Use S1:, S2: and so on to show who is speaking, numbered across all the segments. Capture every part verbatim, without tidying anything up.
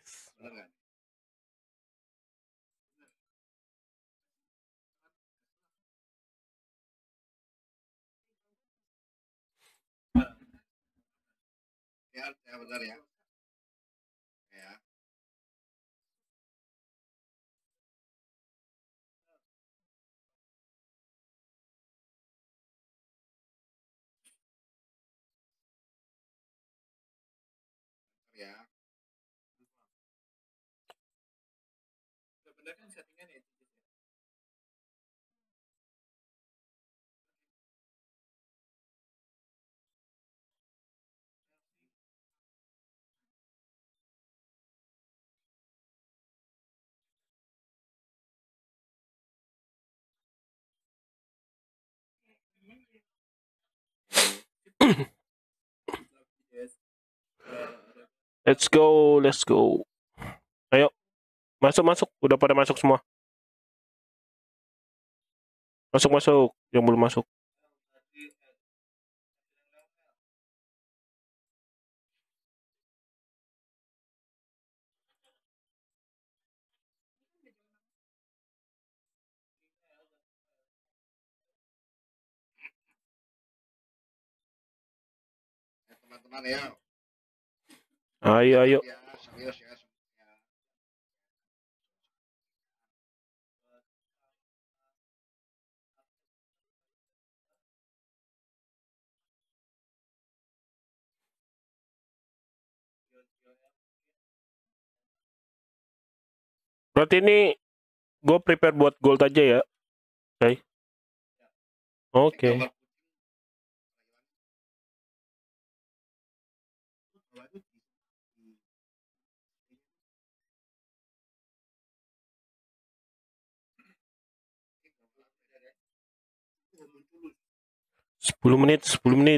S1: Yes.
S2: Bener nggak? Ya, ya benar ya. Ya. Ya. Benar kan settingan ya?
S1: Let's go, let's go. Ayo, masuk masuk. Udah pada masuk semua. Masuk masuk. Yang belum masuk.
S2: Ya, teman-teman ya.
S1: Ayo ayo.
S2: Ya, serius ya.
S1: Berarti ini gue prepare buat gold aja ya. Oke. Oke. Okay. Sepuluh menit, sepuluh menit.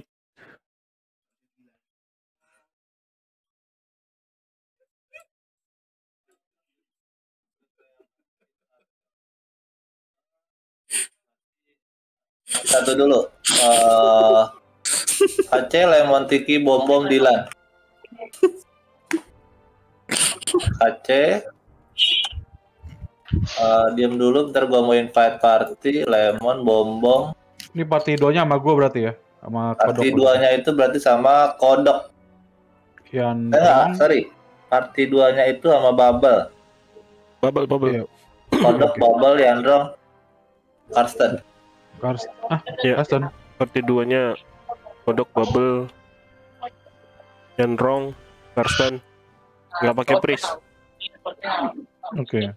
S3: Satu dulu. Uh, Aceh, Lemon, Tiki, Bom Bom, Dilan. Aceh. Uh, diam dulu, bentar gua mau invite party. Lemon, Bom Bom.
S4: Ini party duanya sama gua berarti ya? Sama
S3: Party
S4: Kodok.
S3: duanya itu berarti sama Kodok.
S4: Kian
S3: Eh, enggak, sorry. Party duanya itu sama Bubble.
S1: Bubble, Bubble.
S4: Iya.
S3: Kodok, Bubble, Yandrong, Karsten.
S4: Karsten. Ah,
S1: Ya.
S4: Karsten.
S1: Party duanya Kodok, Bubble, Yanrong, Karsten. Nggak pakai Pris.
S4: Oke. Okay.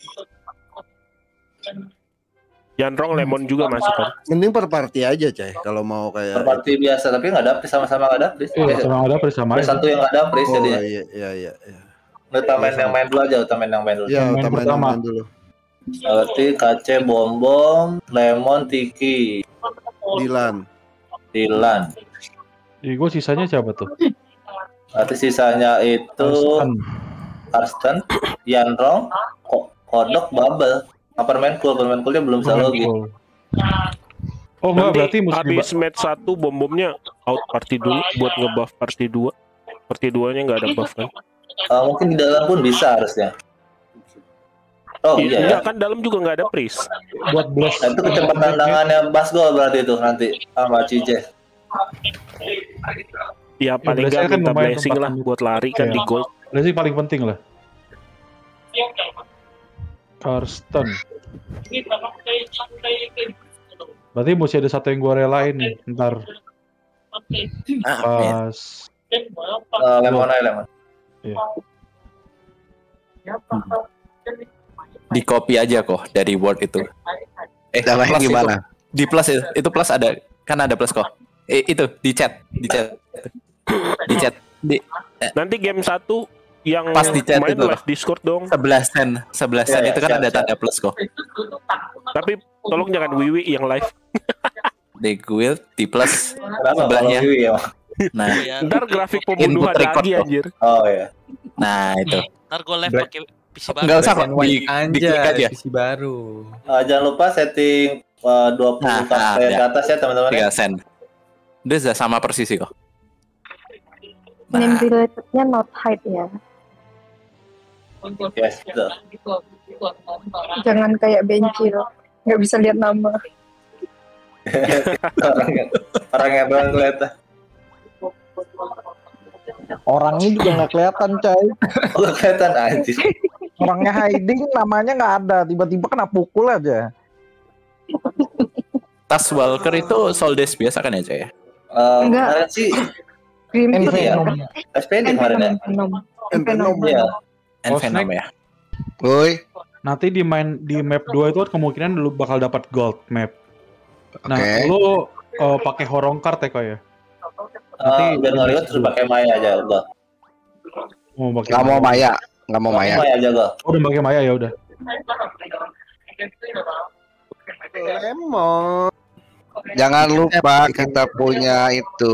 S1: Yanrong, Lemon juga masuk kan?
S5: Mending per party aja, Cai. Kalau mau kayak
S3: Per party biasa, tapi nggak ada pris, sama-sama nggak ada pris.
S4: Iya, sama ada pris sama
S3: Ada
S4: aja.
S3: satu yang nggak ada pris,
S5: oh,
S3: jadi
S5: iya, iya, iya, iya.
S3: utamain yang main dulu aja, utamain yang main dulu.
S5: Ya,
S4: Yang main
S5: utamain
S4: pertama.
S5: yang main dulu.
S3: Berarti K C, Bom Bom, Lemon, Tiki,
S5: Dilan.
S3: Dilan.
S4: Di gua sisanya siapa tuh?
S3: Berarti sisanya itu
S4: Karsten.
S3: Karsten, Yanrong, Ko- Kodok, Bubble. Permen cool, permen coolnya belum bisa login.
S4: Cool. Oh enggak, berarti mesti
S1: habis match satu bom-bomnya out party dulu buat ngebuff party dua. Party duanya nggak ada buff kan?
S3: Uh, mungkin di dalam pun bisa harusnya. Oh iya,
S1: iya
S3: ya.
S1: kan dalam juga nggak ada pris.
S4: buat blast.
S3: Nah, itu kecepatan tangannya Basgol berarti itu nanti sama Cice.
S1: Ya paling
S4: blast-nya
S1: nggak
S4: kan
S1: minta
S4: lumayan
S1: blessing
S4: tempat
S1: lah
S4: untuk-
S1: buat lari kan
S4: Iya.
S1: di gold.
S4: Blessing paling penting lah. Karsten. Berarti mesti ada satu yang gua relain nih, ntar pas
S3: Uh, lemon aja, lemon.
S4: iya.
S6: Di copy aja kok dari Word itu. Eh,
S5: Caranya
S6: plus
S5: gimana?
S6: itu. Di plus itu, itu plus ada, kan ada plus kok. Eh, itu di chat, di chat, di chat. Di
S1: Nanti game satu yang
S6: Pas di chat
S1: main
S6: itu.
S1: live Discord dong.
S6: sebelas sen, sebelas sen
S3: Ya, ya,
S6: itu kan
S3: siap,
S6: ada
S3: siap.
S6: tanda plus kok.
S1: Tapi tolong jangan Wiwi yang live.
S6: Di guild di plus
S3: Kenapa
S6: sebelahnya.
S3: kalau Wiwi ya?
S6: Nah,
S1: Ntar grafik pembunuhan
S6: Input record
S1: lagi
S6: kok.
S1: anjir.
S3: Oh ya.
S6: nah itu.
S7: Ntar gue live
S4: Black.
S7: pakai P C baru.
S6: Enggak usah kok
S8: Black and white
S6: di, di klik
S8: aja,
S6: aja.
S8: P C baru.
S3: Uh, jangan lupa setting uh, dua puluh
S6: Nah,
S3: K
S6: nah,
S3: ke
S6: ya.
S3: atas ya teman-teman.
S6: tiga
S3: Ya.
S6: sen. Dia sudah sama persis sih kok.
S9: Name
S6: Nah,
S9: relatednya not hide ya.
S3: Yes, betul.
S7: Jangan kayak bencil, nggak bisa lihat nama.
S3: Orangnya orangnya doang kelihatan.
S8: Orangnya juga nggak kelihatan, coy.
S3: Oh, kelihatan anjir.
S8: Orangnya hiding, namanya nggak ada. Tiba-tiba kena pukul aja.
S6: Tas Walker itu Soldes biasa kan ya, coy?
S3: Eh,
S7: Enggak.
S3: kemarin sih
S7: Grim
S3: ini
S7: itu
S3: ya,
S7: ya.
S3: S P D kemarin ya.
S7: Venom.
S5: Venom.
S3: Iya.
S6: And
S4: Oh,
S6: Venom
S4: Snake.
S6: ya.
S5: Woi,
S4: Nanti di main di map dua itu kan kemungkinan lu bakal dapat gold map. Nah,
S5: Oke.
S4: lu uh, pakai horong card ya kok ya?
S3: Eh, biar nggak ribet terus pakai Maya aja udah.
S4: Mau pakai
S5: nggak mau Maya, nggak mau
S3: Pakai
S5: Maya.
S3: Maya aja gua.
S4: Oh, udah pakai Maya ya udah.
S5: Lemon. Jangan lupa kita punya itu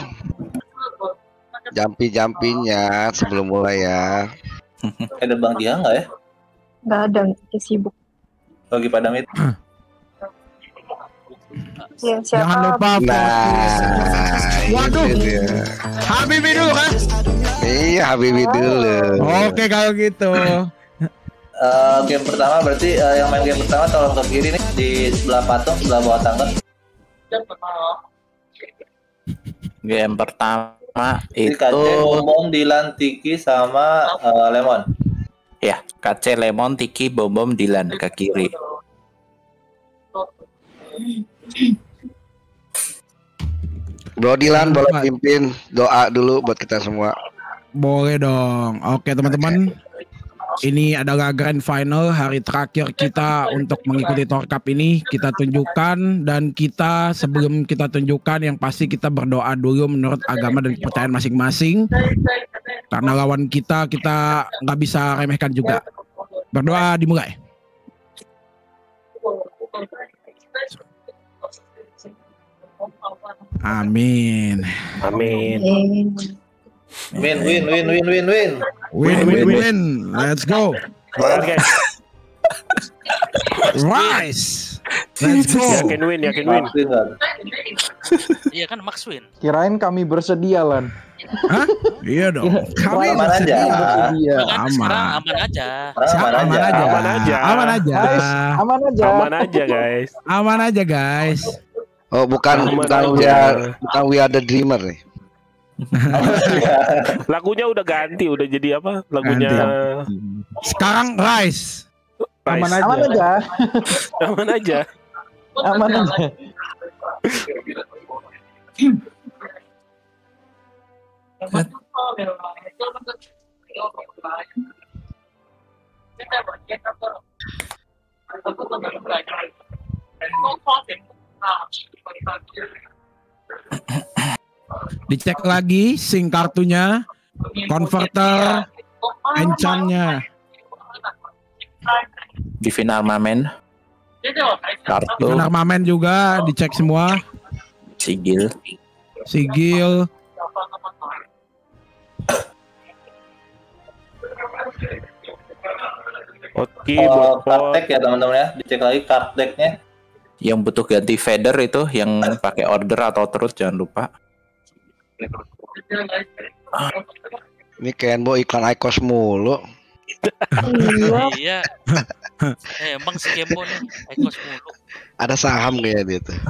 S5: jampi-jampinya sebelum mulai ya.
S3: Ada Bang Dia nggak ya?
S7: Nggak ada, dia sibuk.
S3: Bagi Padang itu.
S7: Ya, siapa?
S9: Jangan lupa
S5: Nah,
S9: Waduh.
S5: itu dia.
S9: Habibi dulu kan?
S5: Iya, Habibi dulu.
S9: Oke kalau gitu.
S3: Eh, game pertama berarti eh, yang main game pertama tolong ke kiri nih di sebelah patung sebelah bawah tangga.
S6: Game pertama
S3: Di
S6: itu
S3: K C, Bom, Dilan, Tiki sama eh, Lemon.
S6: ya K C Lemon, Tiki, Bom Bom, Dilan ke kiri.
S5: Bro Dilan boleh pimpin doa dulu buat kita semua.
S9: Boleh dong. Oke teman-teman. Ini adalah grand final hari terakhir kita untuk mengikuti Tour Cup ini. Kita tunjukkan dan kita sebelum kita tunjukkan yang pasti kita berdoa dulu menurut agama dan kepercayaan masing-masing. Karena lawan kita kita nggak bisa remehkan juga. Berdoa dimulai. Amin.
S1: Amin.
S7: Eh,
S3: Win, win, win, win, win, win.
S9: Win win win. Let's go.
S1: Semangat guys.
S9: Rise. Let's go.
S1: Yakin win, yakin win.
S3: Maafin, kan?
S10: Iya kan Max win.
S8: Kirain kami bersedia, Lan.
S9: Hah? Iya dong. Kami
S3: Aman aja.
S8: Bersedia.
S10: Kan
S9: Aman.
S10: sekarang aman aja.
S3: Aman
S9: Aman
S3: aja.
S9: aja.
S1: Aman aja.
S9: Aman aja.
S8: Guys, aman aja.
S1: Aman aja guys.
S9: Aman aja guys.
S5: Oh, bukan
S1: Aman
S5: bukan
S1: aja.
S5: we are, bukan we are the dreamer nih.
S1: Lagunya udah ganti, udah jadi apa? Lagunya
S9: Sekarang Rise.
S8: Aman
S1: Rise.
S8: aja. Aman aja.
S1: Aman aja.
S8: Aman aja.
S9: Dicek lagi SIM kartunya, converter, enchantnya.
S6: Divine Armament, kartu,
S9: Armament juga dicek semua.
S6: sigil,
S9: Sigil.
S1: Oke,
S3: Oh,
S1: buat
S3: card deck ya teman-teman ya. Dicek lagi card decknya.
S6: yang butuh ganti feather itu yang pakai order atau terus jangan lupa.
S5: Ini Kenbo iklan Icos mulu.
S10: Iya. Eh, emang si Kembo nih Ecos mulu.
S5: Ada saham kayak dia tuh.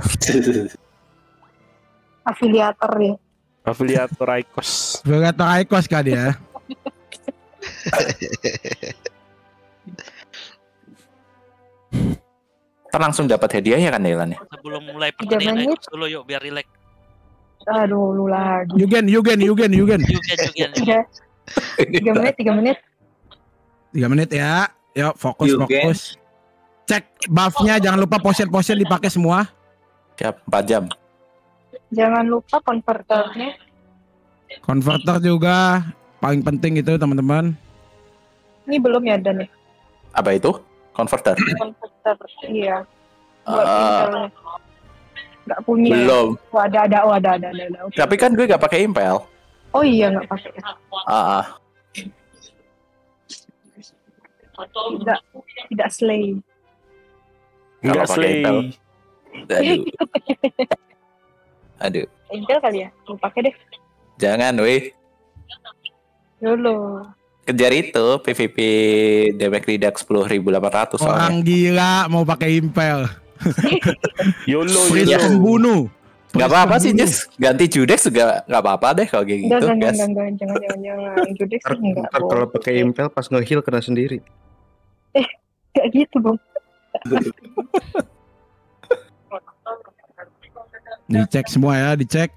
S7: afiliator ya.
S1: afiliator Icos.
S9: Begator Icos kan ya.
S6: Ntar langsung dapat hadiahnya kan Delan ya?
S10: Sebelum mulai
S7: Tiga
S10: pertandingan
S7: menit.
S10: Ecos dulu yuk biar relax.
S7: Aduh, lu lagi.
S9: Yugen, Yugen, Yugen, Yugen.
S10: Juga juga.
S7: Tiga, tiga menit, tiga menit.
S9: Tiga menit ya. Yuk fokus,
S3: Yugen.
S9: fokus. Cek buffnya, jangan lupa potion-potion dipakai semua.
S6: Siap, empat jam.
S7: Jangan lupa konverternya.
S9: Converter juga paling penting itu teman-teman.
S7: Ini belum ya Dan ya?
S6: Apa itu? Converter?
S7: Konverter, iya. Buat
S6: Ah.
S7: Intelnya. Nggak punya.
S6: Belum.
S7: Oh, ada, ada, oh, ada, ada, ada. ada. Oke.
S6: Tapi kan gue gak pakai Impel.
S7: Oh iya, nggak pakai.
S6: Ah, ah.
S7: Tidak, tidak slay.
S1: Enggak
S6: Kalau pakai
S1: slay.
S6: Impel. Aduh. Aduh.
S7: Intel kali ya? Lu pakai deh.
S6: Jangan, weh.
S7: Dulu.
S6: Kejar itu P V P damage reduct sepuluh ribu delapan ratus
S9: Orang gila mau pakai impel.
S1: YOLO,
S9: Freeze
S1: YOLO.
S9: pembunuh.
S6: Gak apa-apa sih Jess, ganti Judex juga gak apa-apa deh kalau kayak
S7: Enggak,
S6: gitu
S7: enggak,
S6: guys.
S7: enggak, enggak, jangan, jangan, jangan. Judex
S11: Ntar,
S7: sih enggak.
S11: ntar kalau pakai impel pas nge-heal kena sendiri.
S7: Eh, enggak gitu, Bang.
S9: Dicek semua ya, dicek.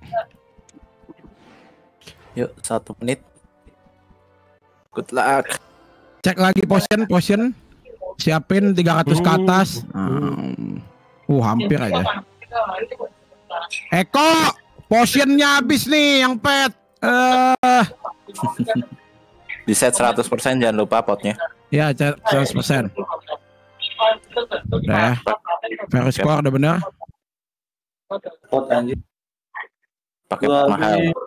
S6: Yuk satu menit. Good luck.
S9: Cek lagi potion, potion. Siapin tiga ratus ke atas. Hmm. Uh, hampir aja. Eko, potionnya habis nih yang pet. Eh,
S6: Di set seratus persen jangan lupa potnya.
S9: ya cek seratus persen. Udah ya. Fair score udah bener.
S3: Pot anjir.
S6: Pakai
S3: Gua
S6: mahal.
S3: beli-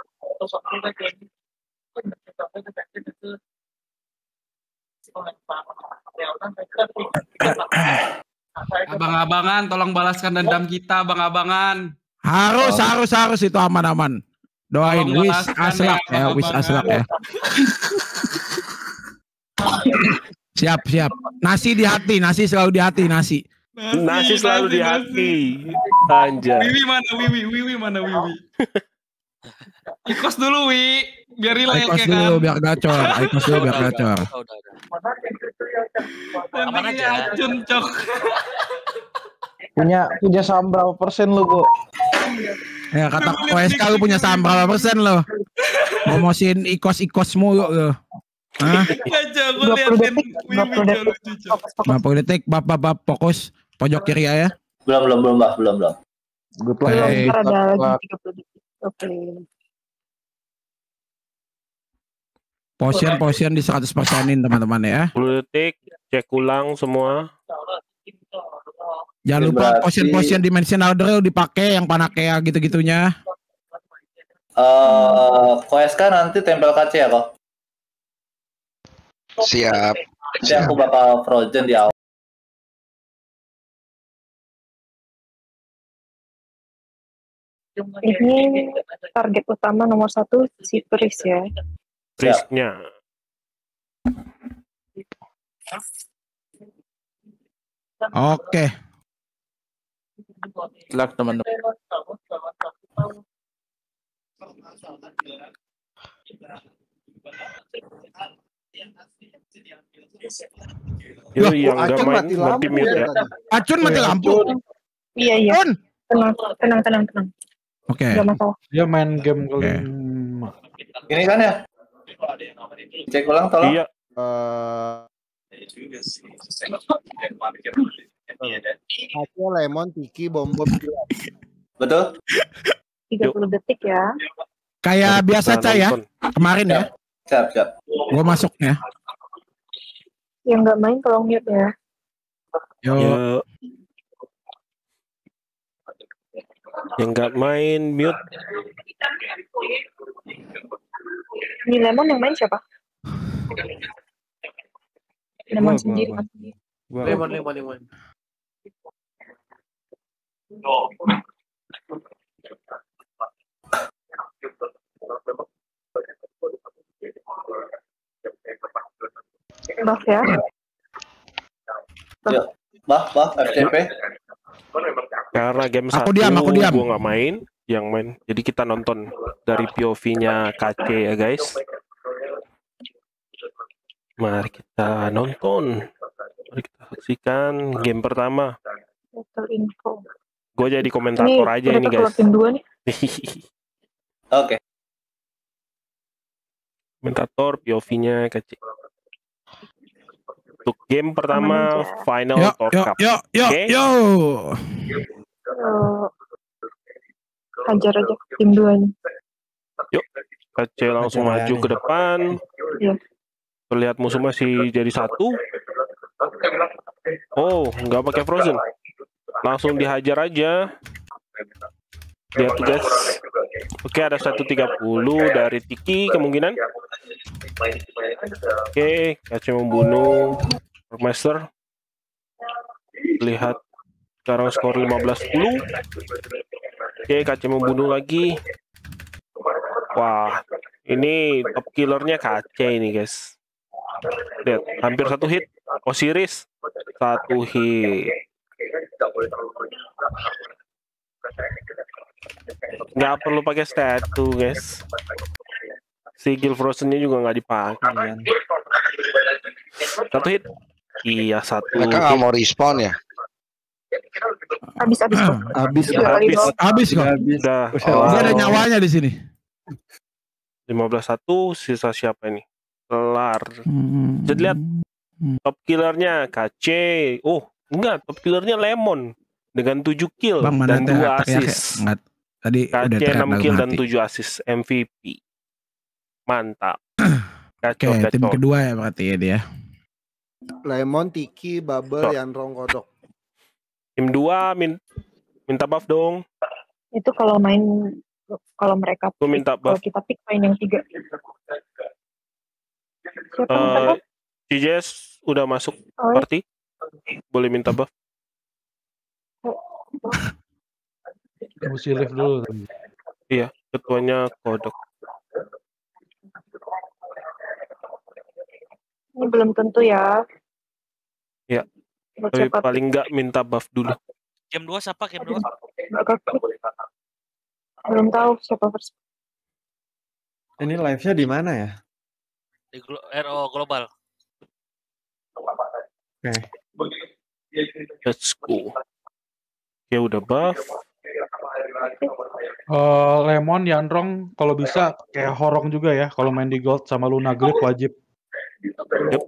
S12: Abang-abangan, tolong balaskan dendam kita, abang-abangan.
S9: Harus, harus, harus itu aman-aman. Doain
S12: Tolong
S9: wis
S12: balaskan
S9: aslak
S12: ya,
S9: ya, wis
S12: abang-abangan.
S9: aslak ya. Siap, siap. Nasi di hati, nasi selalu di hati, nasi.
S1: Nasi selalu di hati. Anjay.
S12: Wiwi mana Wiwi? Wiwi mana Wiwi? Ikos dulu Wi, biar relax
S9: Aikos
S12: ya
S9: dulu
S12: kan.
S9: biar gacor, Aikos dulu biar gacor.
S12: Nanti acun cok.
S8: Punya punya saham berapa persen lu kok?
S9: Ya kata O S K lu punya saham berapa persen lo? Promosiin ikos-ikos mulu lo. Hah?
S12: Aja gue
S7: dua puluh
S12: liatin
S7: detik,
S12: Wiwi
S7: dua puluh
S12: jauh
S7: detik.
S12: lucu cok.
S7: Fokus, fokus.
S9: lima puluh detik, bab bab bab fokus pojok kiri ya.
S3: Belum belum belum bah, belum belum.
S8: Good luck.
S9: Oke.
S8: Bang.
S7: Ntar ada
S8: Good
S7: lagi
S8: luck.
S7: tiga puluh detik. Oke.
S9: Potion potion di seratus persenin teman-teman ya.
S1: sepuluh detik, cek ulang semua.
S9: Jangan lupa
S3: Berarti-
S9: potion-potion dimensional drill dipakai yang panakea gitu-gitunya.
S3: Eh, K S K nanti tempel K C ya kok.
S5: Siap.
S3: Nanti aku bakal frozen di awal.
S7: Ini target utama nomor satu si Pris ya.
S1: Risknya.
S9: Oke.
S6: Good luck teman-teman.
S1: Yo,
S8: Loh,
S1: yang
S8: Acun
S1: nggak main
S8: mati
S1: berarti
S8: lampu
S1: mute
S8: ya
S1: ya.
S8: tadi.
S9: Acun mati lampu.
S7: Iya, iya.
S9: Acun.
S7: Tenang, tenang, tenang, tenang.
S9: Oke.
S7: Gak masalah.
S4: Dia main game
S9: Oke.
S4: kelima.
S3: Ini kan ya? Cek ulang tolong.
S1: Iya.
S11: Aku lemon, tiki, bom bom.
S3: Betul?
S7: tiga puluh detik ya.
S9: Kayak biasa
S1: Kita
S9: Cah ya.
S1: nonton.
S9: Kemarin ya.
S3: Siap siap.
S9: Gua masuk ya.
S7: Yang nggak main tolong mute ya.
S9: Yo.
S1: Ya. Yang nggak main mute.
S7: Ini Lemon yang main siapa? Lemon
S11: Gua,
S7: sendiri.
S11: gua, gua.
S2: Lemon, lemon, lemon.
S7: Buff ya.
S3: Yuk. Bah, bah, F C P.
S1: Karena game
S9: Aku
S1: satu
S9: diam, aku diam.
S1: gua nggak main, yang main. Jadi kita nonton dari P O V-nya K C ya guys. Mari kita nonton. Mari kita saksikan game pertama.
S7: Total info.
S1: Gue jadi komentator
S7: Ini
S1: aja
S7: udah
S1: ini guys.
S7: kekeluarin dua nih.
S3: Oke.
S1: Komentator P O V-nya K C. Untuk game pertama
S7: Aman aja.
S1: Final
S9: Yo
S1: Tour
S9: yo
S1: Cup.
S9: yo yo
S1: Oke.
S9: yo.
S7: Eh, hajar aja tim duanya.
S1: K C langsung maju ke depan.
S7: Iya.
S1: Terlihat musuh masih jadi satu. Oh, nggak pakai frozen. Langsung dihajar aja. Lihat tuh guys. Oke, ada seratus tiga puluh dari Tiki kemungkinan. Oke, K C membunuh Master. Lihat sekarang skor lima belas sepuluh. Oke, K C membunuh lagi. Wah, ini top killernya K C ini guys. Lihat, hampir satu hit. Osiris satu hit. Nggak perlu pakai statue, guys. Sigil Frozen-nya juga nggak dipakai. Satu hit. Iya, satu
S5: Mereka nggak
S1: hit.
S5: mau respawn ya?
S7: Habis habis kok.
S9: Habis
S7: Dua kali
S1: Habis.
S7: gol.
S9: Habis kok.
S1: Udah.
S9: Dia ada nyawanya di sini.
S1: lima belas satu, sisa siapa ini? Kelar.
S9: Hmm.
S1: Jadi lihat top killernya K C. Oh, enggak, top killernya Lemon dengan tujuh kill
S9: Bang, mana
S1: dan dua
S9: teriak-teriak ya?
S1: assist.
S9: Enggak. Tadi
S1: K
S9: udah
S1: C
S9: teriak
S1: enam
S9: dalam
S1: kill dan
S9: hati.
S1: tujuh assist, M V P. Mantap.
S9: Oke,
S1: Kacau,
S9: tim
S1: kacau.
S9: kedua ya berarti ya dia.
S11: Lemon, Tiki, Bubble,
S1: So.
S11: Yanrong, Kodok.
S1: Tim dua min minta buff dong.
S7: Itu kalau main kalau mereka
S1: Gue minta
S7: kalau
S1: buff.
S7: kita pick main yang tiga. Siapa minta
S1: Uh,
S7: buff?
S1: C J S udah masuk
S7: Oh, iya.
S1: party. Boleh minta buff.
S4: Mesti live dulu.
S1: Iya, ketuanya Kodok.
S7: Ini belum tentu ya.
S1: Ya,
S7: Buat
S1: tapi
S7: siapa
S1: paling nggak minta buff dulu.
S10: Game dua siapa? Game dua?
S7: Nggak keklik. Belum tahu siapa first.
S13: Ini live-nya di mana ya?
S10: Di Glo- R O Global.
S13: Oke.
S1: Let's go. Ya udah buff.
S4: Eh, Lemon, Yanrong kalau bisa kayak Horong juga ya. Kalau main di Gold sama Luna Grip wajib.
S1: Yep.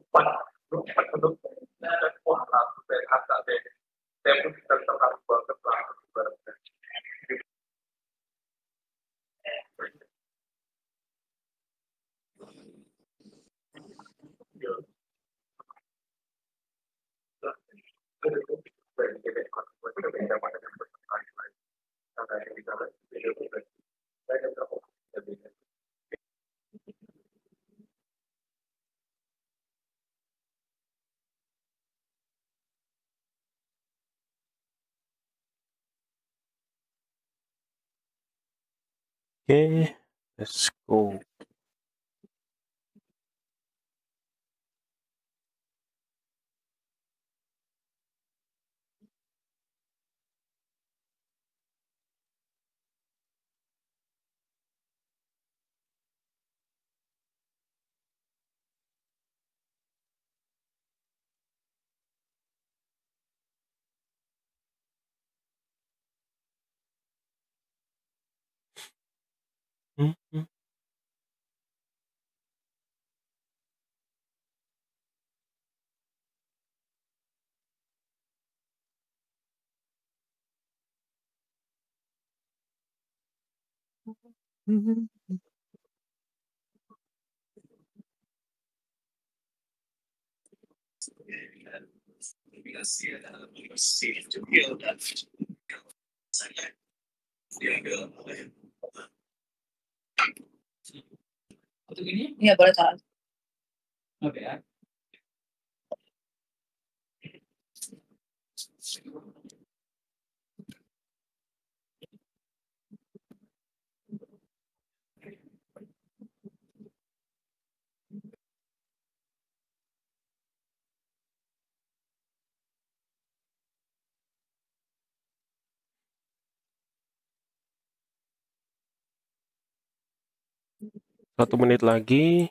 S1: Okay, let's go. Hmm.
S14: Iya boleh salah. Oke ya.
S1: Satu menit lagi.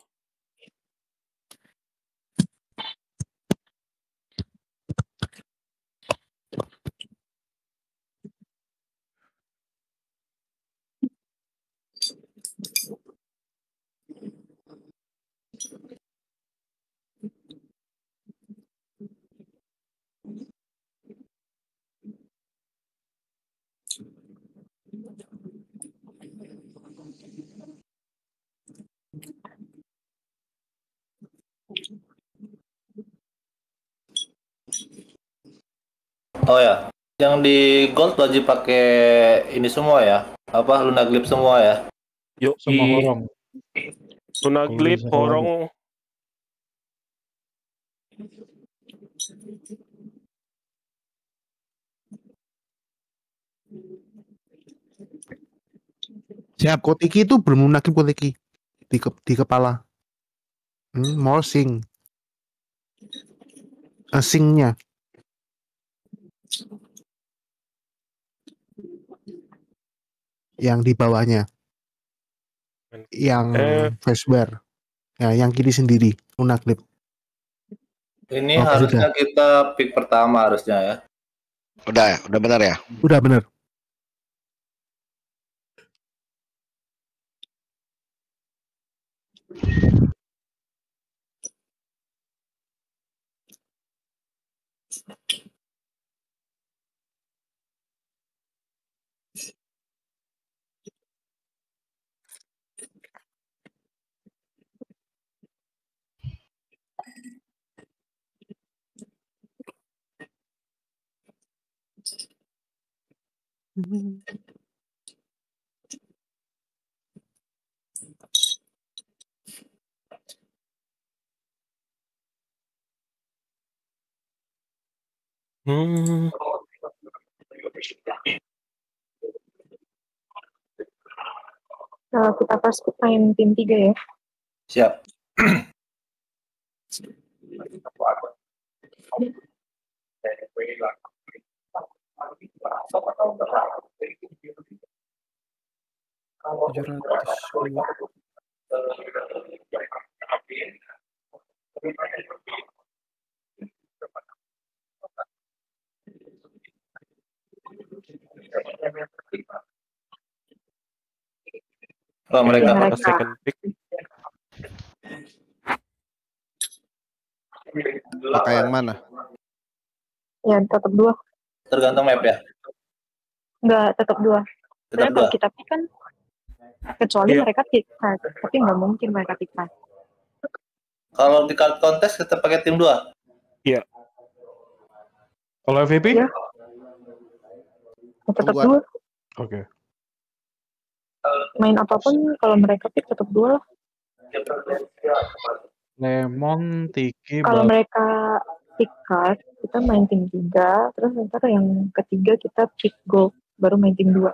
S3: Oh ya, yang di gold wajib pakai ini semua ya, apa Luna Glip semua ya?
S1: Yuk,
S4: Sama Horong.
S1: Luna
S4: Kalau
S1: Glip,
S4: bisa
S1: Horong.
S15: Siap. Kotiki itu bermunakib Kotiki di, ke, di kepala. Hmm, morsing.
S11: Asingnya. Yang di bawahnya. Yang
S1: Eh.
S11: Vesper. Ya, yang kiri sendiri. Lunaglip.
S3: Ini
S11: Oke,
S3: harusnya
S11: sudah.
S3: kita pick pertama harusnya ya.
S5: Udah ya, udah benar ya.
S11: Udah bener.
S1: Hmm.
S7: Kalau kita first pick main tim tiga ya.
S3: Siap.
S13: tujuh ratus dua.
S3: Oh, mereka.
S7: Mereka.
S1: Second pick.
S11: Pakai yang mana?
S7: Ya tetap dua.
S3: Tergantung map ya.
S7: Enggak, tetap dua.
S3: Tetap
S7: Sebenarnya kalau
S3: dua.
S7: kita pick kan kecuali
S1: Iya.
S7: mereka pick card, tapi nggak mungkin mereka pick card.
S3: Kalau di card kontes kita pakai tim dua.
S1: Iya.
S4: Kalau M V P?
S7: Ya. Tetap
S11: Dua.
S7: dua.
S4: Oke.
S7: Main apapun kalau mereka pick tetap dua lah.
S4: Lemon, Tiki,
S7: Kalau
S4: Bab-
S7: mereka pick card, kita main tim tiga, terus ntar yang ketiga kita pick gold, baru main tim dua.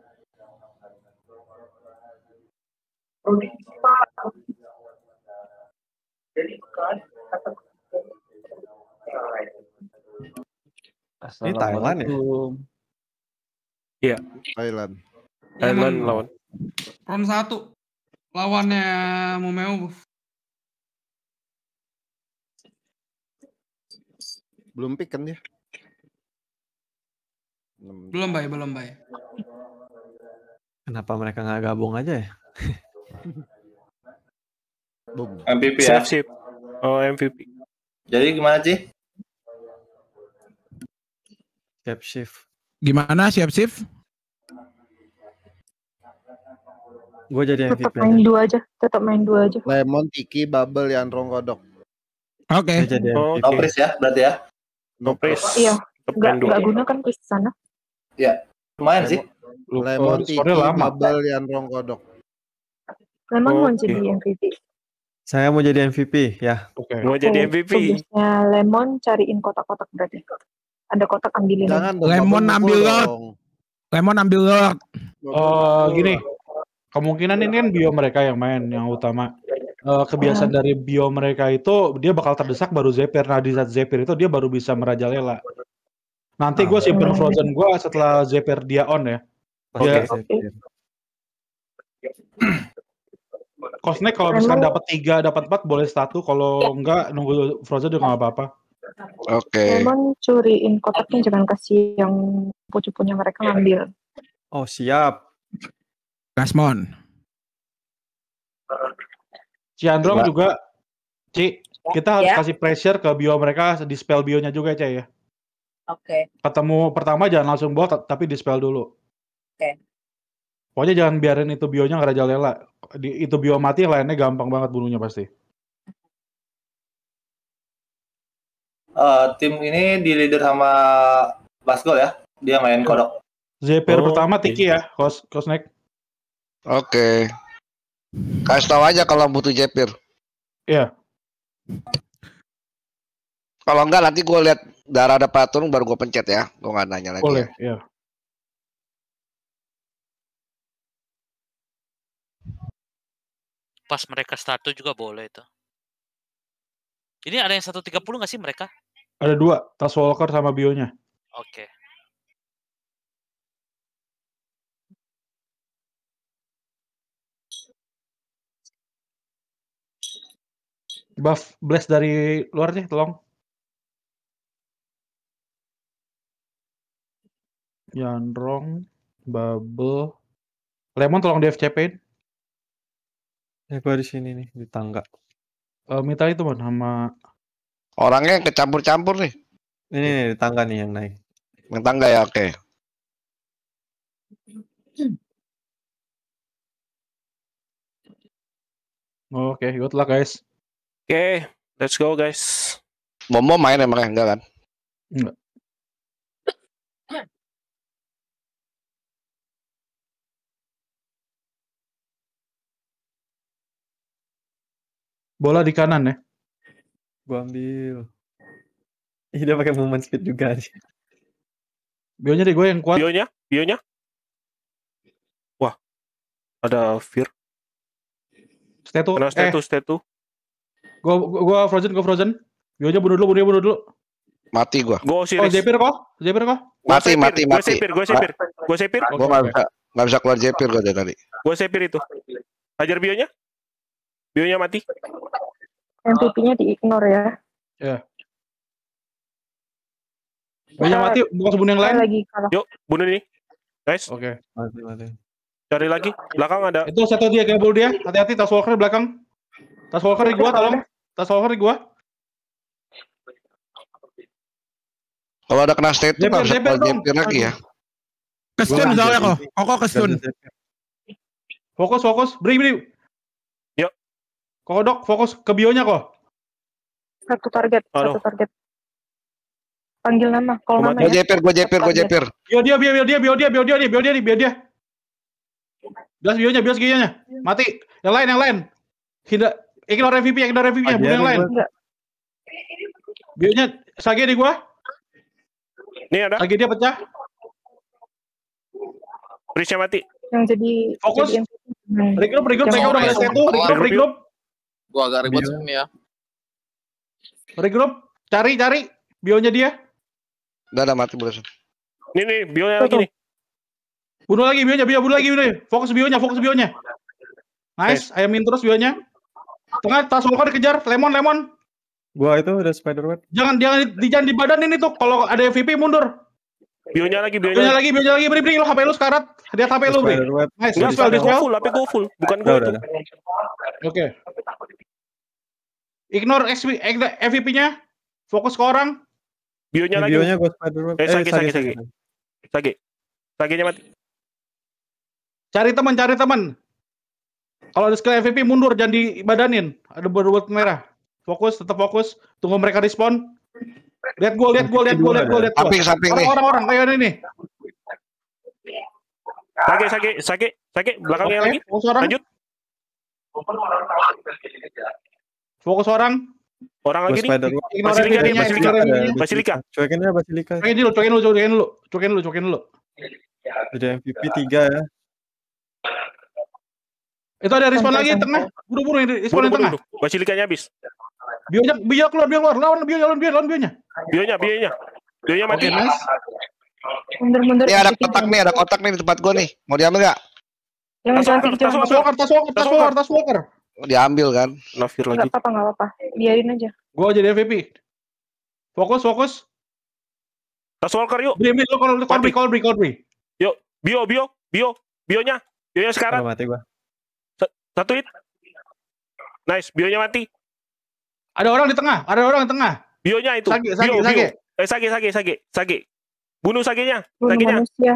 S13: Ini Thailand ya?
S1: Iya.
S11: Thailand.
S1: Thailand lawan.
S12: Round satu lawannya Mumeo.
S11: Belum pick kan dia?
S12: Belum bay, belum bay.
S13: Kenapa mereka nggak gabung aja ya?
S11: Boom.
S3: M V P ya.
S1: Sip sip. Oh M V P.
S3: Jadi gimana sih?
S13: Cap shift.
S9: Gimana siap shift?
S13: Gue jadi
S7: Tetap
S13: M V P
S7: main
S13: aja.
S7: dua aja, tetap main dua aja.
S11: Lemon, Tiki, Bubble, Yanrong, Kodok.
S9: Oke.
S13: Gue jadi
S1: Oh,
S13: M V P.
S3: Topris ya berarti ya.
S1: Topris.
S7: Iya,
S1: Tetap
S7: nggak
S1: main dua.
S7: nggak guna kan di sana.
S3: Ya. Lumayan sih.
S4: Lu-
S11: Lemon,
S4: eh,
S11: Tiki,
S4: skornya lama.
S11: Bubble, Yanrong, Kodok.
S7: Memang mau
S1: Oke.
S7: jadi M V P.
S13: Saya mau jadi M V P ya.
S4: Oke.
S1: Mau jadi M V P.
S7: Tugasnya Lemon cariin kotak-kotak berarti. Ada kotak ambilin.
S11: Jangan dong,
S9: Lemon
S11: Bubble
S9: ambil
S11: mukul
S9: Lord.
S11: dong.
S9: Lemon ambil Lord.
S11: Bubble
S4: Eh
S11: mukul.
S4: gini, kemungkinan ini kan bio mereka yang main yang utama. Eh, kebiasaan dari bio mereka itu dia bakal terdesak baru Zephyr. Nah di saat Zephyr itu dia baru bisa merajalela. Nanti gue simpen Frozen gue setelah Zephyr dia on ya.
S13: Oke.
S4: Dia Cosnek kalau misalkan dapat tiga, dapat empat boleh satu. Kalau enggak nunggu Frozen juga nggak apa-apa.
S5: Oke.
S7: Lemon curiin kotaknya, jangan kasih yang pucu-punya mereka ngambil.
S13: Oh siap.
S9: Gasmon.
S4: Ciandrong
S3: Coba.
S4: juga, Ci, kita harus
S15: Ya.
S4: kasih pressure ke bio mereka di spell bionya juga, Ci ya.
S15: Oke.
S4: Ketemu pertama jangan langsung bawa, t- tapi di spell dulu.
S15: Oke.
S4: Pokoknya jangan biarin itu bionya ngerajalela. Di, itu bio mati, lainnya gampang banget bunuhnya pasti.
S3: Eh, tim ini di leader sama Basgol ya. Dia main kodok.
S4: Zephyr
S1: Oh,
S4: pertama
S1: oke.
S4: Tiki ya, Kos Kosnek.
S5: Oke. Kasih tahu aja kalau butuh Jepir.
S4: Iya.
S5: Kalau enggak nanti gue lihat darah ada patung baru gue pencet ya. Gue nggak nanya lagi.
S4: Boleh,
S5: Ya.
S4: iya.
S10: Pas mereka start juga boleh itu. Ini ada yang seratus tiga puluh nggak sih mereka?
S4: Ada dua, Tas Walker sama Bionya.
S10: Oke.
S4: Buff blast dari luarnya, tolong. Yanrong, Bubble, Lemon tolong di F C P-in.
S13: Ya gua di sini nih di tangga.
S4: Uh, minta itu man sama
S5: Orangnya kecampur-campur nih.
S13: Ini nih, di tangga nih yang naik.
S5: Yang tangga ya, oke.
S4: Oke, okay, good luck guys.
S1: Oke, okay, let's go guys.
S5: Momo main emang enggak kan?
S4: Enggak. Bola di kanan ya.
S13: Gua ambil. Ih, dia pakai movement speed juga sih.
S4: Bionya deh gue yang kuat.
S1: Bionya, bionya. Wah, ada Fear.
S4: Stay tuh.
S1: Kena stay
S4: eh.
S1: tuh, stay tuh.
S4: Gue gua frozen, gue frozen. Bionya bunuh dulu, bunuh bunuh dulu.
S5: Mati gua.
S1: Gue
S4: Oh, Zephyr kok? Zephyr kok?
S5: Mati, mati,
S1: Gue
S5: mati.
S1: sepir, gue sepir, gue sepir.
S5: Gua nggak bisa, nggak bisa keluar Zephyr gua dari tadi.
S1: Gue sepir itu. Hajar bionya. Bionya mati.
S7: M V P-nya di-ignore ya.
S4: Ya. Bionya mati, bukan bunuh yang lain.
S7: Lagi kalah.
S1: Yuk, bunuh ini. Guys.
S4: Oke. Okay.
S13: Mati, mati.
S1: Cari lagi. Belakang ada.
S4: Itu satu dia kabel dia. Hati-hati Tas Walker di belakang. Tas Walker di gua, tolong. Tas Walker di gua.
S5: Kalau ada kena state tuh nggak bisa keluar Zephyr lagi ya.
S9: Kestun soalnya kok. Kok kestun.
S4: Fokus, fokus. Beri, beri.
S1: Yuk.
S4: Kodok, fokus ke bionya kok.
S7: Satu target,
S1: Aduh.
S7: satu target. Panggil nama, kalau nama
S5: Gua
S7: ya.
S5: Zephyr, gua Zephyr, gua Zephyr.
S4: Bio dia, bio dia, bio dia, bio dia, bio dia, bio dia. Bias bionya, bias bionya. Mati. Yang lain, yang lain. Tidak. Ignore M V P, ignore M V P-nya, bunuh yang lain. Bionya, Sage di gua.
S1: Nih ada.
S4: Sage dia pecah.
S1: Prisnya mati.
S7: Yang jadi
S4: fokus.
S7: Jadi hmm.
S4: Regroup, regroup, mereka udah nggak satu. Regroup, regroup.
S6: Gua agak ribet sini ya.
S4: Regroup, cari, cari. Bionya dia.
S5: Udah ada mati bro.
S1: Nih nih, bionya lagi nih.
S4: Bunuh lagi bionya, bio, bunuh lagi bionya. Fokus bionya, fokus bionya. Nice, ayamin terus bionya. Tengah, Tas Walker dikejar, lemon, lemon.
S13: Gua itu udah spiderweb.
S4: Jangan, jangan, di, jangan di badan ini tuh. Kalau ada M V P mundur.
S1: Bionya lagi, bionya,
S4: bionya lagi, bionya lagi, beri, beri, lo H P lu sekarat. Lihat H P lu, beri. Nice,
S1: Enggak,
S4: dispel, dispel.
S1: full, H P gue full, bukan gue itu.
S4: Oke. Ignore M V P-nya. Fokus ke orang.
S1: Bionya lagi.
S13: Bionya gua spiderweb.
S1: Eh, Sage, Sage, Sage. Sage. Sage-nya mati.
S4: Cari teman, cari teman. Kalau ada skill M V P mundur, jangan dibadanin. Ada berbuat merah. Fokus, tetap fokus. Tunggu mereka respon. Lihat gua, lihat gua, lihat gua, lihat gua, lihat gua.
S5: Samping, samping nih.
S4: Orang-orang, kayak ini.
S1: Sage, Sage, Sage, Sage, belakangnya lagi.
S4: Fokus orang.
S1: Lanjut.
S4: Fokus orang.
S1: Orang lagi nih.
S4: Ignore
S1: Basilika nih,
S4: M V P-nya,
S1: Basilika.
S4: ignore M V P-nya.
S1: Basilika.
S13: Cuekin aja Basilika.
S4: Cuekin dulu, cuekin dulu, cuekin dulu. Cuekin dulu, cuekin dulu.
S13: Jadi M V P tiga ya.
S4: Itu ada respon lagi tengah. Buru-buru ini respon di tengah.
S1: Basilikanya habis.
S4: Bionya, bio keluar, bio keluar. Lawan bio, lawan bio, lawan bionya.
S1: Bionya, bionya. Bionya mati.
S4: Oke, nice.
S7: Mundur-mundur.
S5: Ini ada kotak nih, ada kotak nih di tempat gua nih. Mau diambil nggak?
S7: Jangan cantik, jangan.
S4: Tas Walker, Tas Walker, Tas Walker, Tas Walker.
S5: Diambil kan?
S1: Nafir
S7: Nggak
S1: lagi.
S7: apa-apa, nggak apa-apa. Biarin aja.
S4: Gua jadi M V P. Fokus, fokus.
S1: Tas Walker yuk.
S4: Beri, beri, lo kalau Colby, Colby, Colby.
S1: Yuk, bio, bio, bio, bionya, bionya sekarang.
S13: Mati gua.
S1: Satu hit. Nice, bionya mati.
S4: Ada orang di tengah, ada orang di tengah.
S1: Bionya itu.
S4: Sage, Sage,
S1: bio,
S4: Sage.
S1: bio. Eh, Sage, Sage, Sage, Sage. Bunuh Sage-nya.
S7: Bunuh
S1: Sage-nya.
S7: manusia.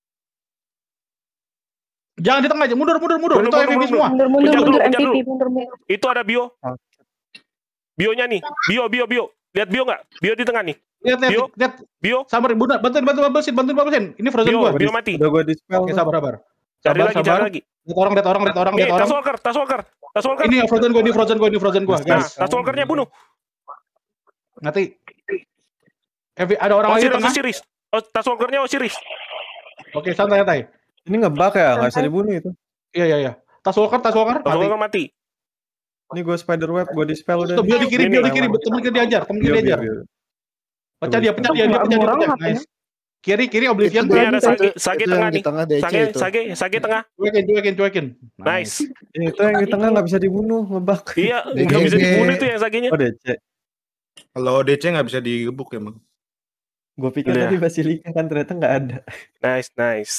S4: Jangan di tengah aja, mundur, mundur, mundur.
S1: Mundur,
S4: Itu
S1: mundur,
S4: M V P
S1: mundur.
S4: semua.
S7: Mundur, mundur,
S1: Kejar dulu,
S7: mundur. M
S1: kejar
S7: V P,
S1: dulu.
S7: mundur, mundur.
S1: Itu ada bio. Bionya nih. Bio, bio, bio. Lihat bio nggak? Bio di tengah nih.
S4: Lihat, lihat,
S1: Bio.
S4: lihat.
S1: Bio.
S4: Sabar, bunda, bantuin, bantuin, bantuin, bantuin, bantuin. Ini frozen
S1: Bio,
S4: gua.
S1: bio mati.
S13: Udah gua dispel.
S4: Oke, sabar, sabar.
S1: Cari
S4: Sabar,
S1: lagi,
S4: sabar.
S1: cari lagi.
S4: Lihat orang, lihat orang, lihat orang,
S1: Nih,
S4: lihat orang.
S1: Tas Walker, Tas Walker. Tas Walker.
S4: Ini yang frozen gua, ini frozen gua, ini frozen gua,
S1: Nah,
S4: guys.
S1: Tas Walker-nya bunuh.
S4: Nanti M V P, ada orang lagi di
S1: Osiris,
S4: tengah.
S1: Osiris. Oh, Tas Walker-nya Osiris.
S4: Oke, santai, santai.
S13: Ini ngebug ya, nggak bisa dibunuh itu.
S4: Iya, iya, iya. Tas Walker, Tas Walker,
S1: Tas
S4: mati.
S1: Walker mati.
S13: Ini gua spiderweb, gua dispel udah.
S4: Tuh, bio di kiri,
S1: Ini,
S4: bio
S1: ini,
S4: di kiri,
S1: ini.
S4: temen kita diajar, temen kita
S13: Bio, bio,
S4: diajar.
S13: bio.
S4: Pecah dia, pecah dia, dia pecah, dia pecah. Nice. Kiri, kiri Oblivion.
S1: Ini ada Sage, Sage
S11: itu yang
S1: tengah
S11: di
S1: nih.
S11: tengah D C
S1: Sage,
S11: itu.
S1: Sage, Sage tengah.
S4: Cuekin, cuekin, cuekin.
S1: Nice.
S13: Itu yang di tengah nggak bisa dibunuh, ngebak.
S1: Iya, nggak bisa dibunuh itu yang Sagenya.
S13: Oh D C.
S16: Kalau D C nggak bisa digebuk emang.
S13: Gue pikir
S1: Iya.
S13: tadi Basilika kan ternyata nggak ada.
S1: Nice, nice.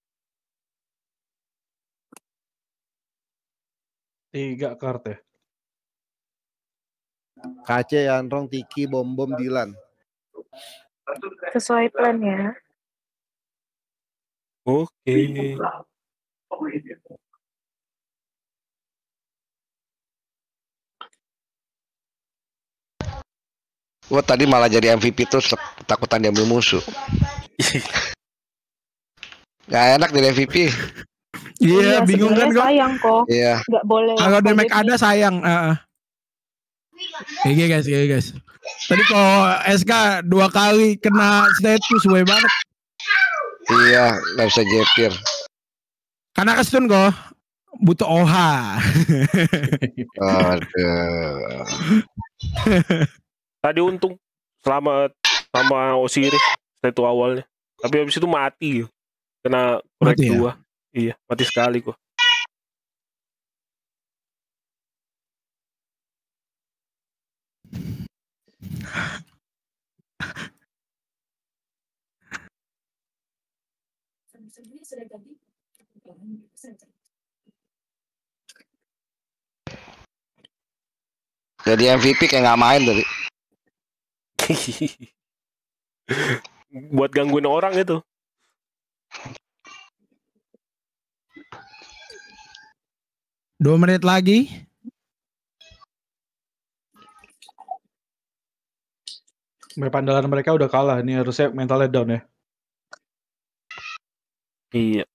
S4: Tiga kart ya.
S11: K C, Yanrong, Tiki, Bom Bom, Dilan.
S7: Sesuai plan ya.
S1: Oke.
S5: Gua tadi malah jadi M V P terus takutan diambil musuh. Gak enak jadi M V P.
S9: Iya, bingung kan
S7: sebenarnya
S9: kok.
S7: sayang kok.
S5: Iya.
S7: Nggak boleh.
S9: Kalau
S7: boleh
S9: damage ada
S7: di-
S9: sayang. Uh. Oke guys, oke guys. Tadi kalau S K dua kali kena status, way banget.
S5: Iya, nggak bisa jepir.
S9: Karena kestun kok. Butuh O H.
S5: Aduh.
S1: Tadi untung selamat sama Osiris itu awalnya. Tapi habis itu mati. Kena korek
S9: Mati ya?
S1: dua. Iya, mati sekali kok.
S5: Jadi M V P kayak nggak main tadi.
S1: Buat gangguin orang itu.
S9: Dua menit lagi.
S4: Map andalan mereka udah kalah. Ini harusnya mentalnya down ya.
S1: Iya.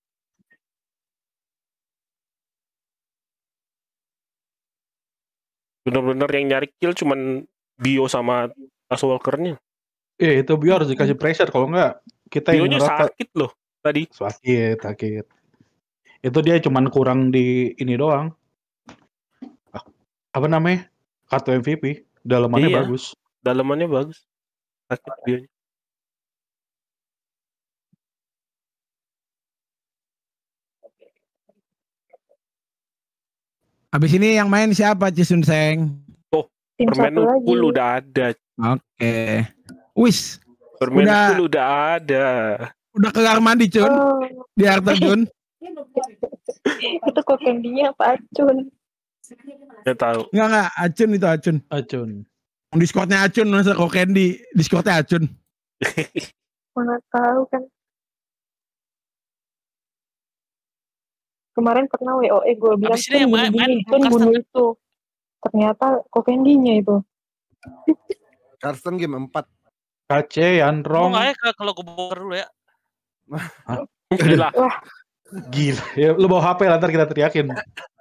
S1: Bener-bener yang nyari kill cuman Bio sama Last Walker-nya.
S4: Iya, itu Bio harus dikasih pressure. Kalau enggak, kita yang
S1: Bionya
S4: ngerasa
S1: sakit loh tadi.
S4: sakit, sakit. Itu dia cuman kurang di ini doang. Ah, Apa namanya? Kartu M V P. Dalamannya
S1: Iya.
S4: bagus.
S1: Dalamannya bagus. Sakit Bionya.
S9: Habis ini yang main siapa Cisun Seng?
S1: Oh,
S7: Tim
S1: permen
S7: satu lagi.
S1: ukul udah ada.
S9: Oke. Wis.
S1: Permen
S9: Udah-
S1: ukul udah ada.
S9: Udah kelar mandi Cun.
S7: Oh.
S9: Di Arta Jun.
S7: Itu kok candy-nya apa Acun?
S1: Nggak tahu.
S9: Enggak enggak, Acun itu Acun.
S4: Acun.
S9: Discordnya Acun, masa kok Candy. Discordnya Acun.
S7: Mana tahu kan. Kemarin pernah W O E gue bilang
S10: Abis ini yang main- main
S7: Cun
S10: Karsten
S7: bunuh
S10: kan?
S7: itu. Ternyata kok candy-nya itu.
S11: Karsten game empat.
S4: K C,
S10: Mau
S4: Yanrong.
S10: nggak ya ke- kalau gue bongkar dulu ya?
S1: Gila.
S7: Wah,
S4: Gila. Ya, lu bawa H P lah, ntar kita teriakin.